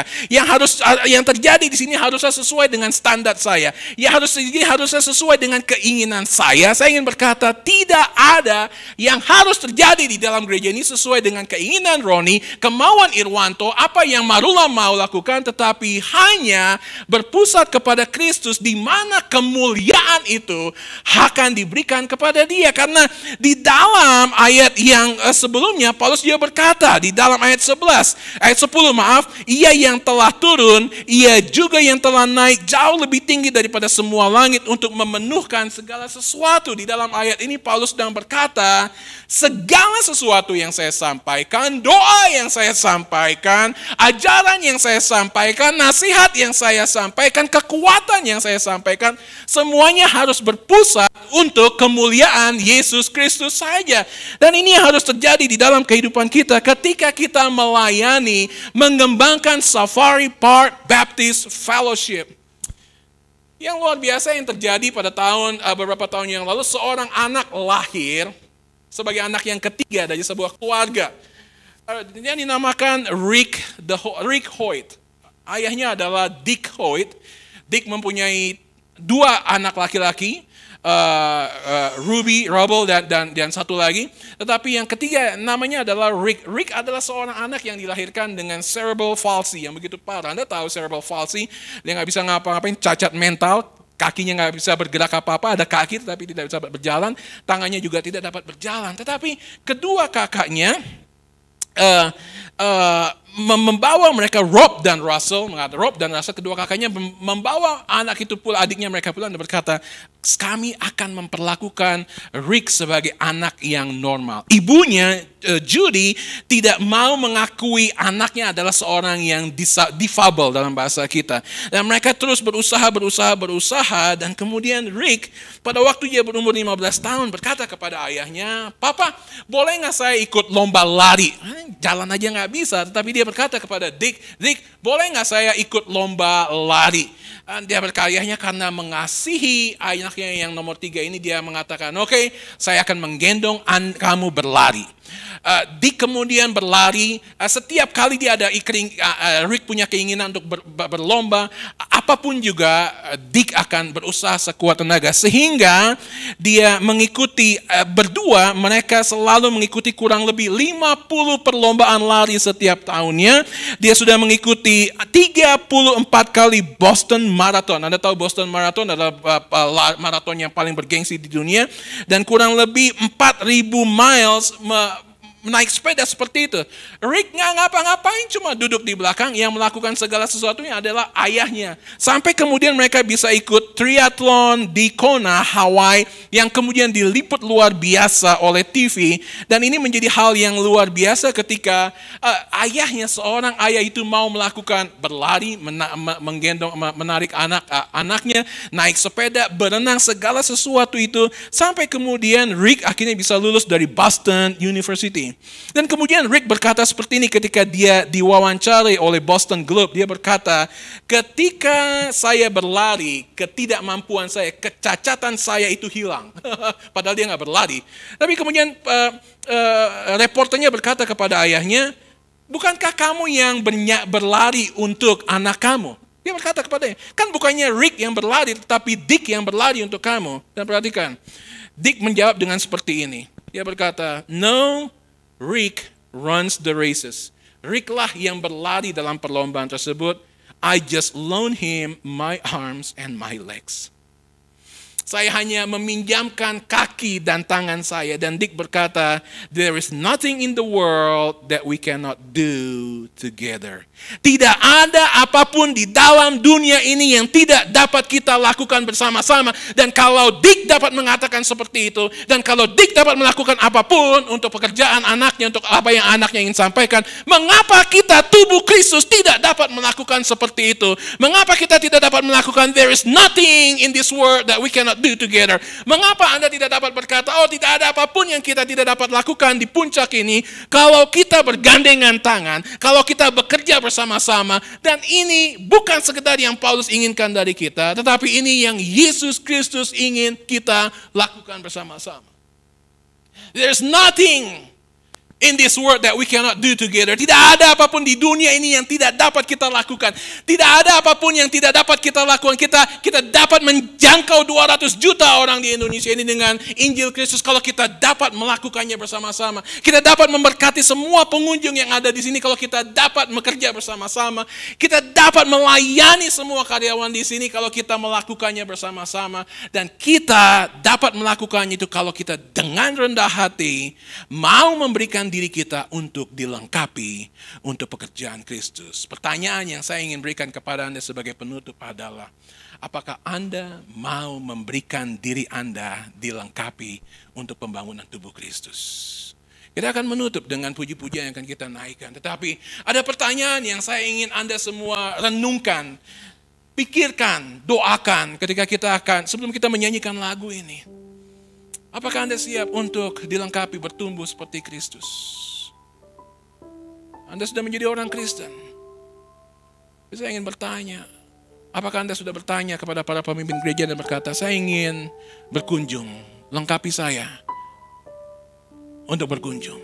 Yang terjadi di sini haruslah sesuai dengan standar saya. Haruslah sesuai dengan keinginan saya. Saya ingin berkata, tidak ada yang harus terjadi di dalam gereja ini sesuai dengan keinginan Roni, kemauan Irwanto, apa yang Marula mau lakukan, tetapi hanya berpusat kepada Kristus, di mana kemuliaan itu akan diberikan kepada dia. Karena di dalam ayat yang sebelumnya, Paulus dia berkata, di dalam ayat 11, ayat 10 maaf, ia yang telah turun, ia juga yang telah naik jauh lebih tinggi daripada semua langit untuk memenuhkan segala sesuatu. Di dalam ayat ini Paulus sedang berkata, segala sesuatu yang saya sampaikan, doa yang saya sampaikan, ajaran yang saya sampaikan, nasihat yang saya sampaikan, kekuatan yang saya sampaikan, semuanya harus berpusat untuk kemuliaan Yesus Kristus saja. Dan ini yang harus terjadi di dalam kehidupan kita ketika kita melayani, mengembangkan Safari Park Baptist Fellowship. Yang luar biasa yang terjadi pada beberapa tahun yang lalu, seorang anak lahir sebagai anak yang ketiga dari sebuah keluarga. Dia dinamakan Rick Hoyt. Ayahnya adalah Dick Hoyt. Dick mempunyai 2 anak laki-laki, Ruby, Rubble, dan satu lagi. Tetapi yang ketiga namanya adalah Rick. Rick adalah seorang anak yang dilahirkan dengan cerebral palsy yang begitu parah. Anda tahu cerebral palsy, dia nggak bisa ngapa-ngapain, cacat mental, kakinya nggak bisa bergerak apa-apa, ada kaki tetapi tidak bisa berjalan, tangannya juga tidak dapat berjalan. Tetapi kedua kakaknya membawa mereka, Rob dan Russell, kedua kakaknya membawa anak itu pula, adiknya mereka pulang dan berkata, kami akan memperlakukan Rick sebagai anak yang normal. Ibunya, Judy, tidak mau mengakui anaknya adalah seorang yang difabel dalam bahasa kita. Dan mereka terus berusaha, dan kemudian Rick pada waktu dia berumur 15 tahun berkata kepada ayahnya, Papa, boleh nggak saya ikut lomba lari? Jalan aja nggak bisa, tetapi dia dia berkata kepada Dick, boleh nggak saya ikut lomba lari? Dia berkata, ayahnya karena mengasihi anaknya yang nomor 3 ini, dia mengatakan, oke, saya akan menggendong kamu berlari. Dick kemudian berlari. Setiap kali dia ada Rick punya keinginan untuk berlomba, apapun juga Dick akan berusaha sekuat tenaga, sehingga dia mengikuti berdua, mereka selalu mengikuti kurang lebih 50 perlombaan lari setiap tahunnya. Dia sudah mengikuti 34 kali Boston Marathon. Anda tahu Boston Marathon adalah maraton yang paling bergengsi di dunia, dan kurang lebih 4.000 miles naik sepeda seperti itu. Rick nggak ngapa-ngapain, cuma duduk di belakang. Yang melakukan segala sesuatunya adalah ayahnya. Sampai kemudian mereka bisa ikut triathlon di Kona, Hawaii, yang kemudian diliput luar biasa oleh TV. Dan ini menjadi hal yang luar biasa ketika ayahnya, seorang ayah itu mau melakukan berlari, menggendong, menarik anaknya, naik sepeda, berenang, segala sesuatu itu. Sampai kemudian Rick akhirnya bisa lulus dari Boston University. Dan kemudian Rick berkata seperti ini ketika dia diwawancari oleh Boston Globe. Dia berkata, ketika saya berlari, ketidakmampuan saya, kecacatan saya itu hilang. Padahal dia nggak berlari. Tapi kemudian reporternya berkata kepada ayahnya, bukankah kamu yang berlari untuk anak kamu? Dia berkata kepadanya, kan bukannya Rick yang berlari, tetapi Dick yang berlari untuk kamu. Dan perhatikan, Dick menjawab dengan seperti ini. Dia berkata, no, Rick runs the races. Rick lah yang berlari dalam perlombaan tersebut. I just loan him my arms and my legs. Saya hanya meminjamkan kaki dan tangan saya. Dan Dick berkata, there is nothing in the world that we cannot do together. Tidak ada apapun di dalam dunia ini yang tidak dapat kita lakukan bersama-sama. Dan kalau Dick dapat mengatakan seperti itu, dan kalau Dick dapat melakukan apapun untuk pekerjaan anaknya, untuk apa yang anaknya ingin sampaikan, mengapa kita tubuh Kristus tidak dapat melakukan seperti itu? Mengapa kita tidak dapat melakukan, there is nothing in this world that we cannot do together? Mengapa Anda tidak dapat berkata, oh tidak ada apapun yang kita tidak dapat lakukan di puncak ini, kalau kita bergandengan tangan, kalau kita bekerja bersama-sama. Dan ini bukan sekedar yang Paulus inginkan dari kita, tetapi ini yang Yesus Kristus ingin kita lakukan bersama-sama. There's nothing in this world that we cannot do together. Tidak ada apapun di dunia ini yang tidak dapat kita lakukan. Tidak ada apapun yang tidak dapat kita lakukan. Kita dapat menjangkau 200 juta orang di Indonesia ini dengan Injil Kristus kalau kita dapat melakukannya bersama-sama. Kita dapat memberkati semua pengunjung yang ada di sini kalau kita dapat bekerja bersama-sama. Kita dapat melayani semua karyawan di sini kalau kita melakukannya bersama-sama. Dan kita dapat melakukannya itu kalau kita dengan rendah hati mau memberikan diri kita untuk dilengkapi untuk pekerjaan Kristus. Pertanyaan yang saya ingin berikan kepada Anda sebagai penutup adalah, apakah Anda mau memberikan diri Anda dilengkapi untuk pembangunan tubuh Kristus? Kita akan menutup dengan puji-pujian yang akan kita naikkan. Tetapi ada pertanyaan yang saya ingin Anda semua renungkan, pikirkan, doakan ketika kita akan, sebelum kita menyanyikan lagu ini. Apakah Anda siap untuk dilengkapi bertumbuh seperti Kristus? Anda sudah menjadi orang Kristen. Saya ingin bertanya, apakah Anda sudah bertanya kepada para pemimpin gereja dan berkata, saya ingin berkunjung, lengkapi saya untuk berkunjung.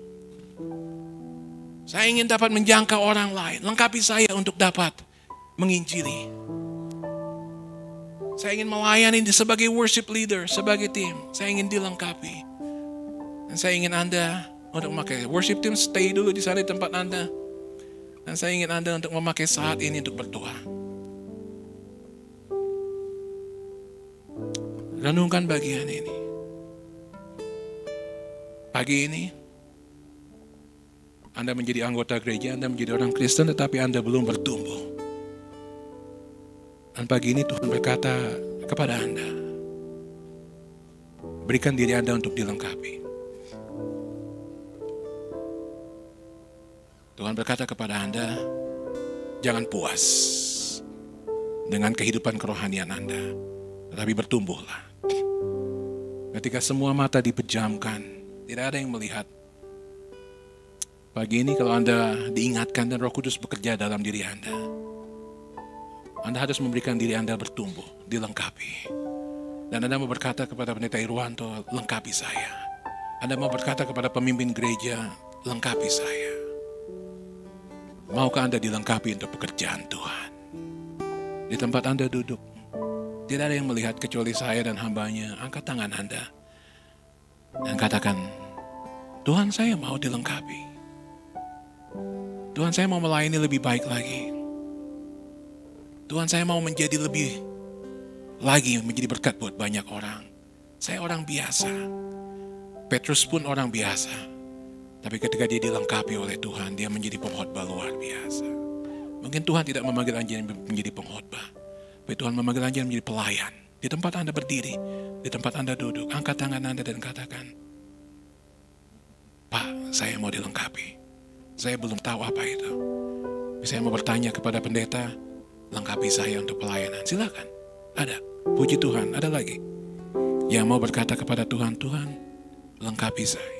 Saya ingin dapat menjangkau orang lain, lengkapi saya untuk dapat menginjili. Saya ingin melayani sebagai worship leader, sebagai tim. Saya ingin dilengkapi. Dan saya ingin Anda untuk memakai worship team, stay dulu di sana di tempat Anda. Dan saya ingin Anda untuk memakai saat ini untuk berdoa. Renungkan bagian ini. Pagi ini, Anda menjadi anggota gereja, Anda menjadi orang Kristen, tetapi Anda belum bertumbuh. Dan pagi ini Tuhan berkata kepada Anda, berikan diri Anda untuk dilengkapi. Tuhan berkata kepada Anda, jangan puas dengan kehidupan kerohanian Anda, tetapi bertumbuhlah. Ketika semua mata dipejamkan, tidak ada yang melihat, Pagi ini kalau Anda diingatkan dan Roh Kudus bekerja dalam diri Anda harus memberikan diri Anda bertumbuh, dilengkapi. Dan Anda mau berkata kepada Pendeta Irwanto, lengkapi saya. Anda mau berkata kepada pemimpin gereja, lengkapi saya. Maukah Anda dilengkapi untuk pekerjaan Tuhan? Di tempat Anda duduk, tidak ada yang melihat kecuali saya dan hambanya. Angkat tangan Anda dan katakan, Tuhan, saya mau dilengkapi. Tuhan, saya mau melayani lebih baik lagi. Tuhan, saya mau menjadi lebih lagi, menjadi berkat buat banyak orang. Saya orang biasa. Petrus pun orang biasa. Tapi ketika dia dilengkapi oleh Tuhan, dia menjadi pengkhotbah luar biasa. Mungkin Tuhan tidak memanggil Anda menjadi pengkhotbah, tapi Tuhan memanggil Anda menjadi pelayan. Di tempat Anda berdiri, di tempat Anda duduk, angkat tangan Anda dan katakan, Pak, saya mau dilengkapi. Saya belum tahu apa itu. Saya mau bertanya kepada pendeta, lengkapi saya untuk pelayanan. Silakan. Ada. Puji Tuhan. Ada lagi yang mau berkata kepada Tuhan, Tuhan, lengkapi saya.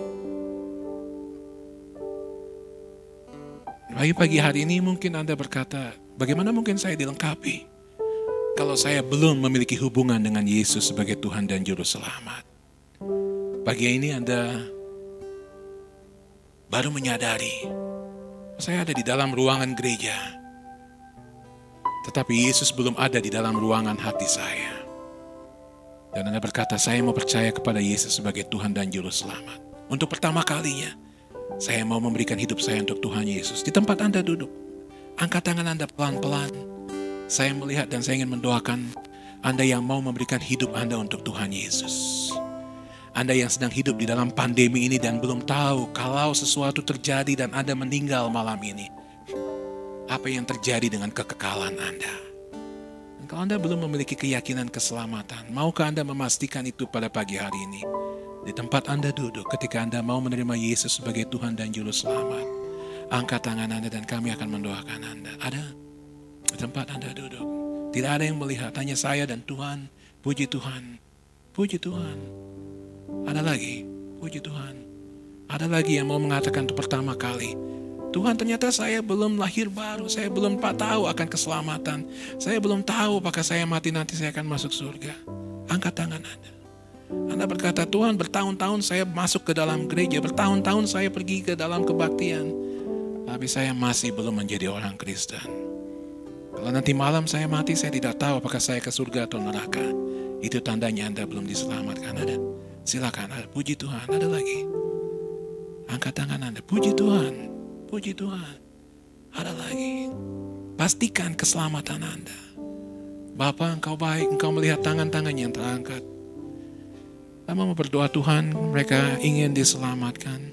Pagi hari ini mungkin Anda berkata, bagaimana mungkin saya dilengkapi kalau saya belum memiliki hubungan dengan Yesus sebagai Tuhan dan Juru Selamat. Pagi ini Anda baru menyadari, saya ada di dalam ruangan gereja, tetapi Yesus belum ada di dalam ruangan hati saya. Dan Anda berkata, saya mau percaya kepada Yesus sebagai Tuhan dan Juru Selamat. Untuk pertama kalinya, saya mau memberikan hidup saya untuk Tuhan Yesus. Di tempat Anda duduk, angkat tangan Anda pelan-pelan. Saya melihat dan saya ingin mendoakan Anda yang mau memberikan hidup Anda untuk Tuhan Yesus. Anda yang sedang hidup di dalam pandemi ini dan belum tahu kalau sesuatu terjadi dan Anda meninggal malam ini, apa yang terjadi dengan kekekalan Anda? Dan kalau Anda belum memiliki keyakinan keselamatan, maukah Anda memastikan itu pada pagi hari ini? Di tempat Anda duduk ketika Anda mau menerima Yesus sebagai Tuhan dan Juru Selamat, angkat tangan Anda dan kami akan mendoakan Anda. Ada? Di tempat Anda duduk. Tidak ada yang melihat, hanya saya dan Tuhan. Puji Tuhan. Puji Tuhan. Ada lagi, puji Tuhan. Ada lagi yang mau mengatakan untuk pertama kali, Tuhan, ternyata saya belum lahir baru, saya belum tahu akan keselamatan, saya belum tahu apakah saya mati nanti saya akan masuk surga. Angkat tangan Anda. Anda berkata, Tuhan, bertahun-tahun saya masuk ke dalam gereja, bertahun-tahun saya pergi ke dalam kebaktian, tapi saya masih belum menjadi orang Kristen. Kalau nanti malam saya mati, saya tidak tahu apakah saya ke surga atau neraka. Itu tandanya Anda belum diselamatkan. Ada? Silakan, ada. Puji Tuhan. Ada lagi? Angkat tangan Anda. Puji Tuhan. Puji Tuhan. Ada lagi? Pastikan keselamatan Anda. Bapa, Engkau baik. Engkau melihat tangan-tangan yang terangkat. Lama mau berdoa, Tuhan, mereka ingin diselamatkan.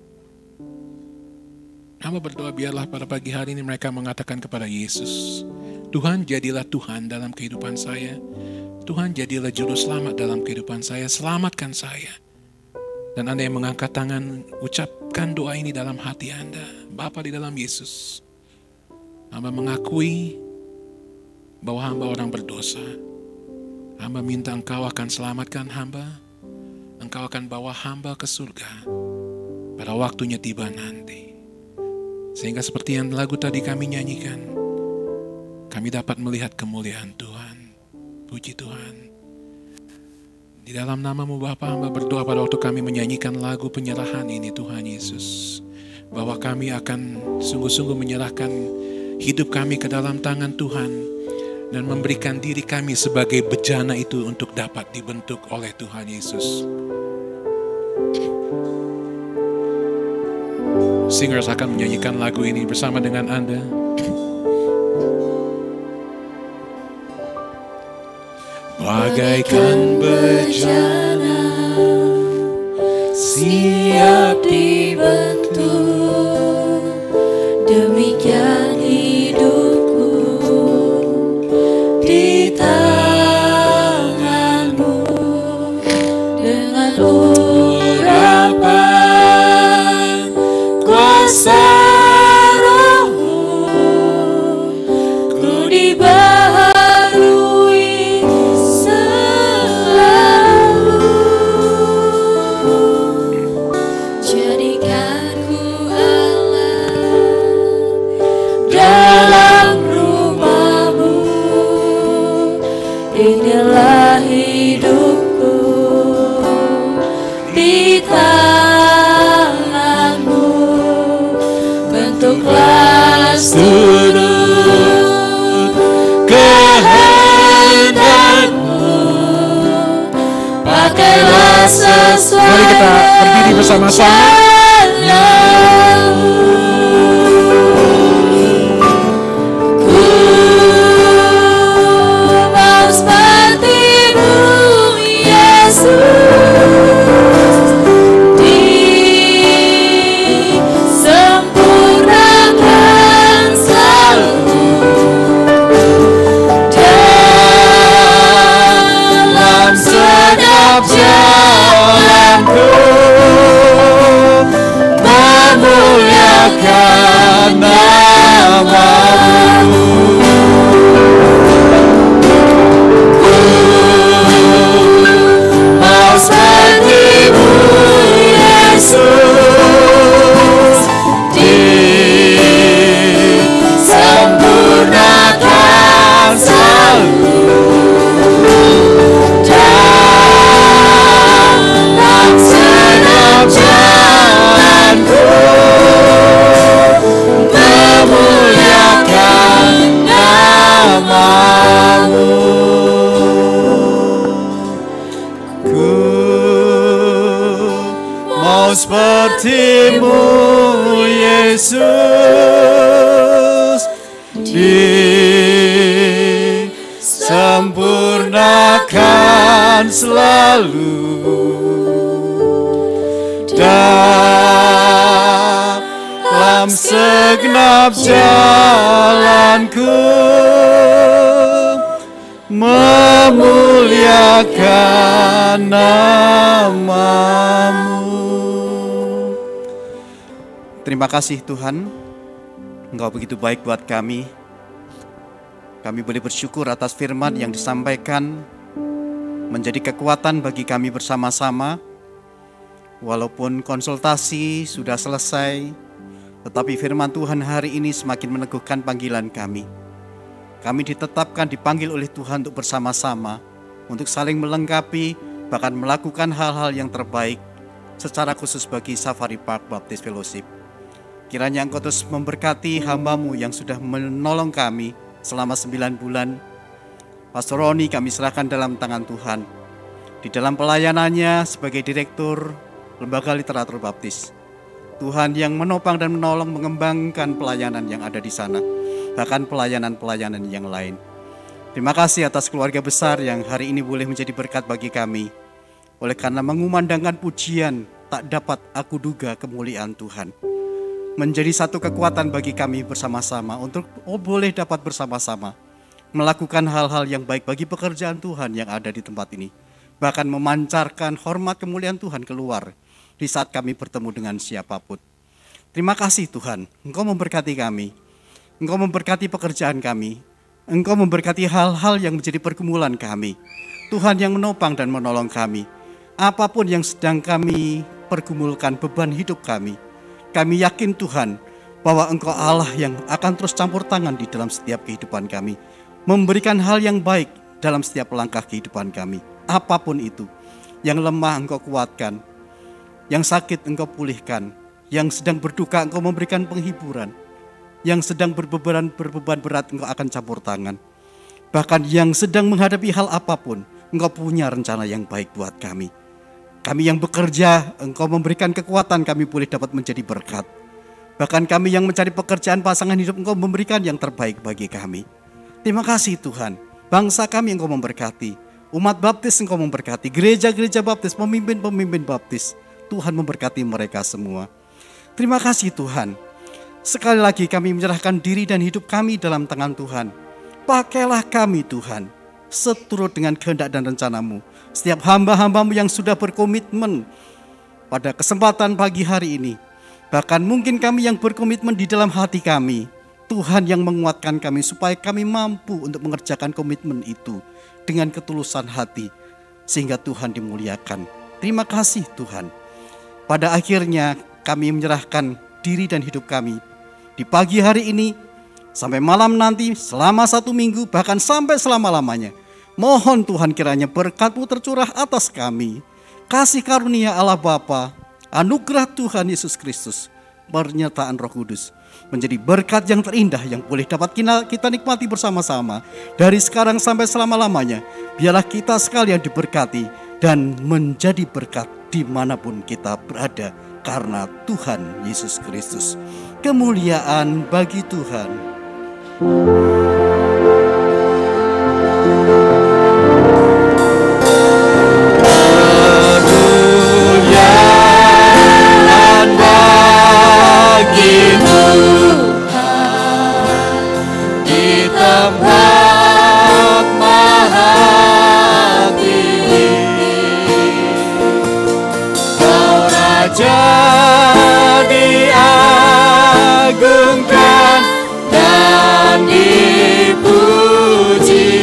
Hamba berdoa biarlah pada pagi hari ini mereka mengatakan kepada Yesus, Tuhan, jadilah Tuhan dalam kehidupan saya. Tuhan, jadilah juru selamat dalam kehidupan saya. Selamatkan saya. Dan Anda yang mengangkat tangan, ucapkan doa ini dalam hati Anda. Bapa di dalam Yesus, hamba mengakui bahwa hamba orang berdosa. Hamba minta Engkau akan selamatkan hamba. Engkau akan bawa hamba ke surga pada waktunya tiba nanti. Sehingga seperti yang lagu tadi kami nyanyikan, kami dapat melihat kemuliaan Tuhan. Puji Tuhan. Di dalam nama-Mu Bapa, hamba berdoa pada waktu kami menyanyikan lagu penyerahan ini, Tuhan Yesus, bahwa kami akan sungguh-sungguh menyerahkan hidup kami ke dalam tangan Tuhan dan memberikan diri kami sebagai bejana itu untuk dapat dibentuk oleh Tuhan Yesus. Singers akan menyanyikan lagu ini bersama dengan Anda. Bagaikan bejana siap dibentuk, demikian hidupku di tangan-Mu. Dengan urapan kuasa Roh-Mu, ku dibaharui selalu. Jadikan ku pakailah sesuai. Mari kita berdiri bersama-sama. Jalanku memuliakan nama-Mu. Ku mau seperti-Mu, Yesus, disempurnakan selalu. Jalanku memuliakan nama-Mu. Ku mau seperti-Mu, Yesus, disempurnakan selalu. Dalam segenap jalanku memuliakan nama-Mu. Terima kasih Tuhan, Engkau begitu baik buat kami. Kami boleh bersyukur atas firman yang disampaikan, menjadi kekuatan bagi kami bersama-sama. Walaupun konsultasi sudah selesai, tetapi firman Tuhan hari ini semakin meneguhkan panggilan kami. Kami ditetapkan, dipanggil oleh Tuhan untuk bersama-sama, untuk saling melengkapi, bahkan melakukan hal-hal yang terbaik, secara khusus bagi Safari Park Baptist Fellowship. Kiranya Engkau terus memberkati hamba-Mu yang sudah menolong kami selama 9 bulan. Pastor Roni kami serahkan dalam tangan Tuhan. Di dalam pelayanannya sebagai direktur Lembaga Literatur Baptis, Tuhan yang menopang dan menolong mengembangkan pelayanan yang ada di sana, bahkan pelayanan-pelayanan yang lain. Terima kasih atas keluarga besar yang hari ini boleh menjadi berkat bagi kami. Oleh karena mengumandangkan pujian, tak dapat aku duga kemuliaan Tuhan. Menjadi satu kekuatan bagi kami bersama-sama untuk boleh dapat bersama-sama melakukan hal-hal yang baik bagi pekerjaan Tuhan yang ada di tempat ini. Bahkan memancarkan hormat kemuliaan Tuhan keluar di saat kami bertemu dengan siapapun. Terima kasih Tuhan, Engkau memberkati kami. Engkau memberkati pekerjaan kami. Engkau memberkati hal-hal yang menjadi pergumulan kami. Tuhan yang menopang dan menolong kami. Apapun yang sedang kami pergumulkan beban hidup kami yakin Tuhan bahwa Engkau Allah yang akan terus campur tangan di dalam setiap kehidupan kami. Memberikan hal yang baik dalam setiap langkah kehidupan kami. Apapun itu, yang lemah Engkau kuatkan, yang sakit Engkau pulihkan, yang sedang berduka Engkau memberikan penghiburan, yang sedang berbeban berat Engkau akan campur tangan. Bahkan yang sedang menghadapi hal apapun, Engkau punya rencana yang baik buat kami. Kami yang bekerja, Engkau memberikan kekuatan kami boleh dapat menjadi berkat. Bahkan kami yang mencari pekerjaan pasangan hidup, Engkau memberikan yang terbaik bagi kami. Terima kasih Tuhan, bangsa kami Engkau memberkati, umat baptis Engkau memberkati, gereja-gereja baptis, pemimpin-pemimpin baptis, Tuhan memberkati mereka semua. Terima kasih Tuhan. Sekali lagi kami menyerahkan diri dan hidup kami dalam tangan Tuhan. Pakailah kami Tuhan, seturut dengan kehendak dan rencana-Mu. Setiap hamba-hamba-Mu yang sudah berkomitmen pada kesempatan pagi hari ini, bahkan mungkin kami yang berkomitmen di dalam hati kami, Tuhan yang menguatkan kami supaya kami mampu untuk mengerjakan komitmen itu dengan ketulusan hati, sehingga Tuhan dimuliakan. Terima kasih Tuhan. Pada akhirnya kami menyerahkan diri dan hidup kami di pagi hari ini sampai malam nanti, selama 1 minggu, bahkan sampai selama-lamanya. Mohon Tuhan kiranya berkat-Mu tercurah atas kami. Kasih karunia Allah Bapa, anugerah Tuhan Yesus Kristus, penyertaan Roh Kudus menjadi berkat yang terindah yang boleh dapat kita nikmati bersama-sama dari sekarang sampai selama-lamanya. Biarlah kita sekalian diberkati dan menjadi berkat dimanapun kita berada karena Tuhan Yesus Kristus. Kemuliaan bagi Tuhan. Kemuliaan bagi Tuhan di tempat maha tinggi. Kau Raja diagungkan dan dipuji.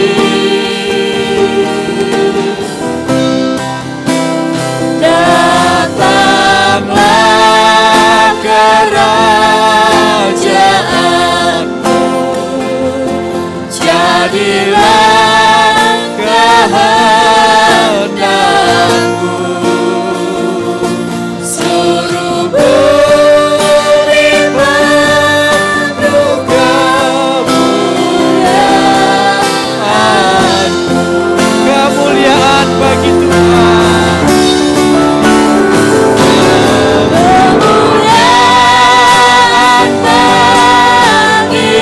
Datanglah kerajaanmu, jadilah kehendakmu. Suruh bumi penuh kemuliaan-Mu. Kemuliaan bagi Tuhan. Kemuliaan bagi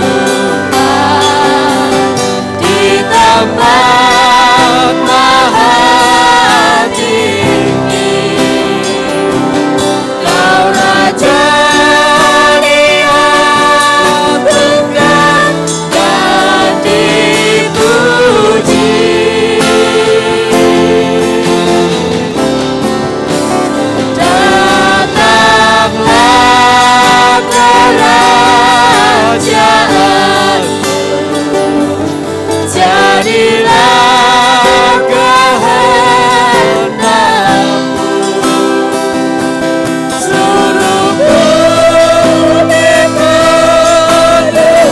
Tuhan di tempat maha tinggi. Kau Raja diagungkan dan dipuji. Datanglah kerajaanmu, jadilah kehendakmu. Seluruh bumi penuh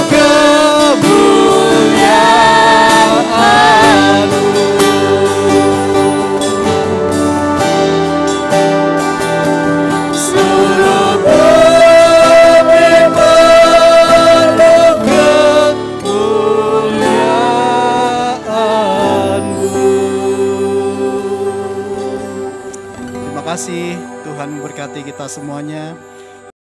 kemuliaan-Mu. Seluruh bumi penuh kemuliaan-Mu. Terima kasih, Tuhan memberkati kita semuanya.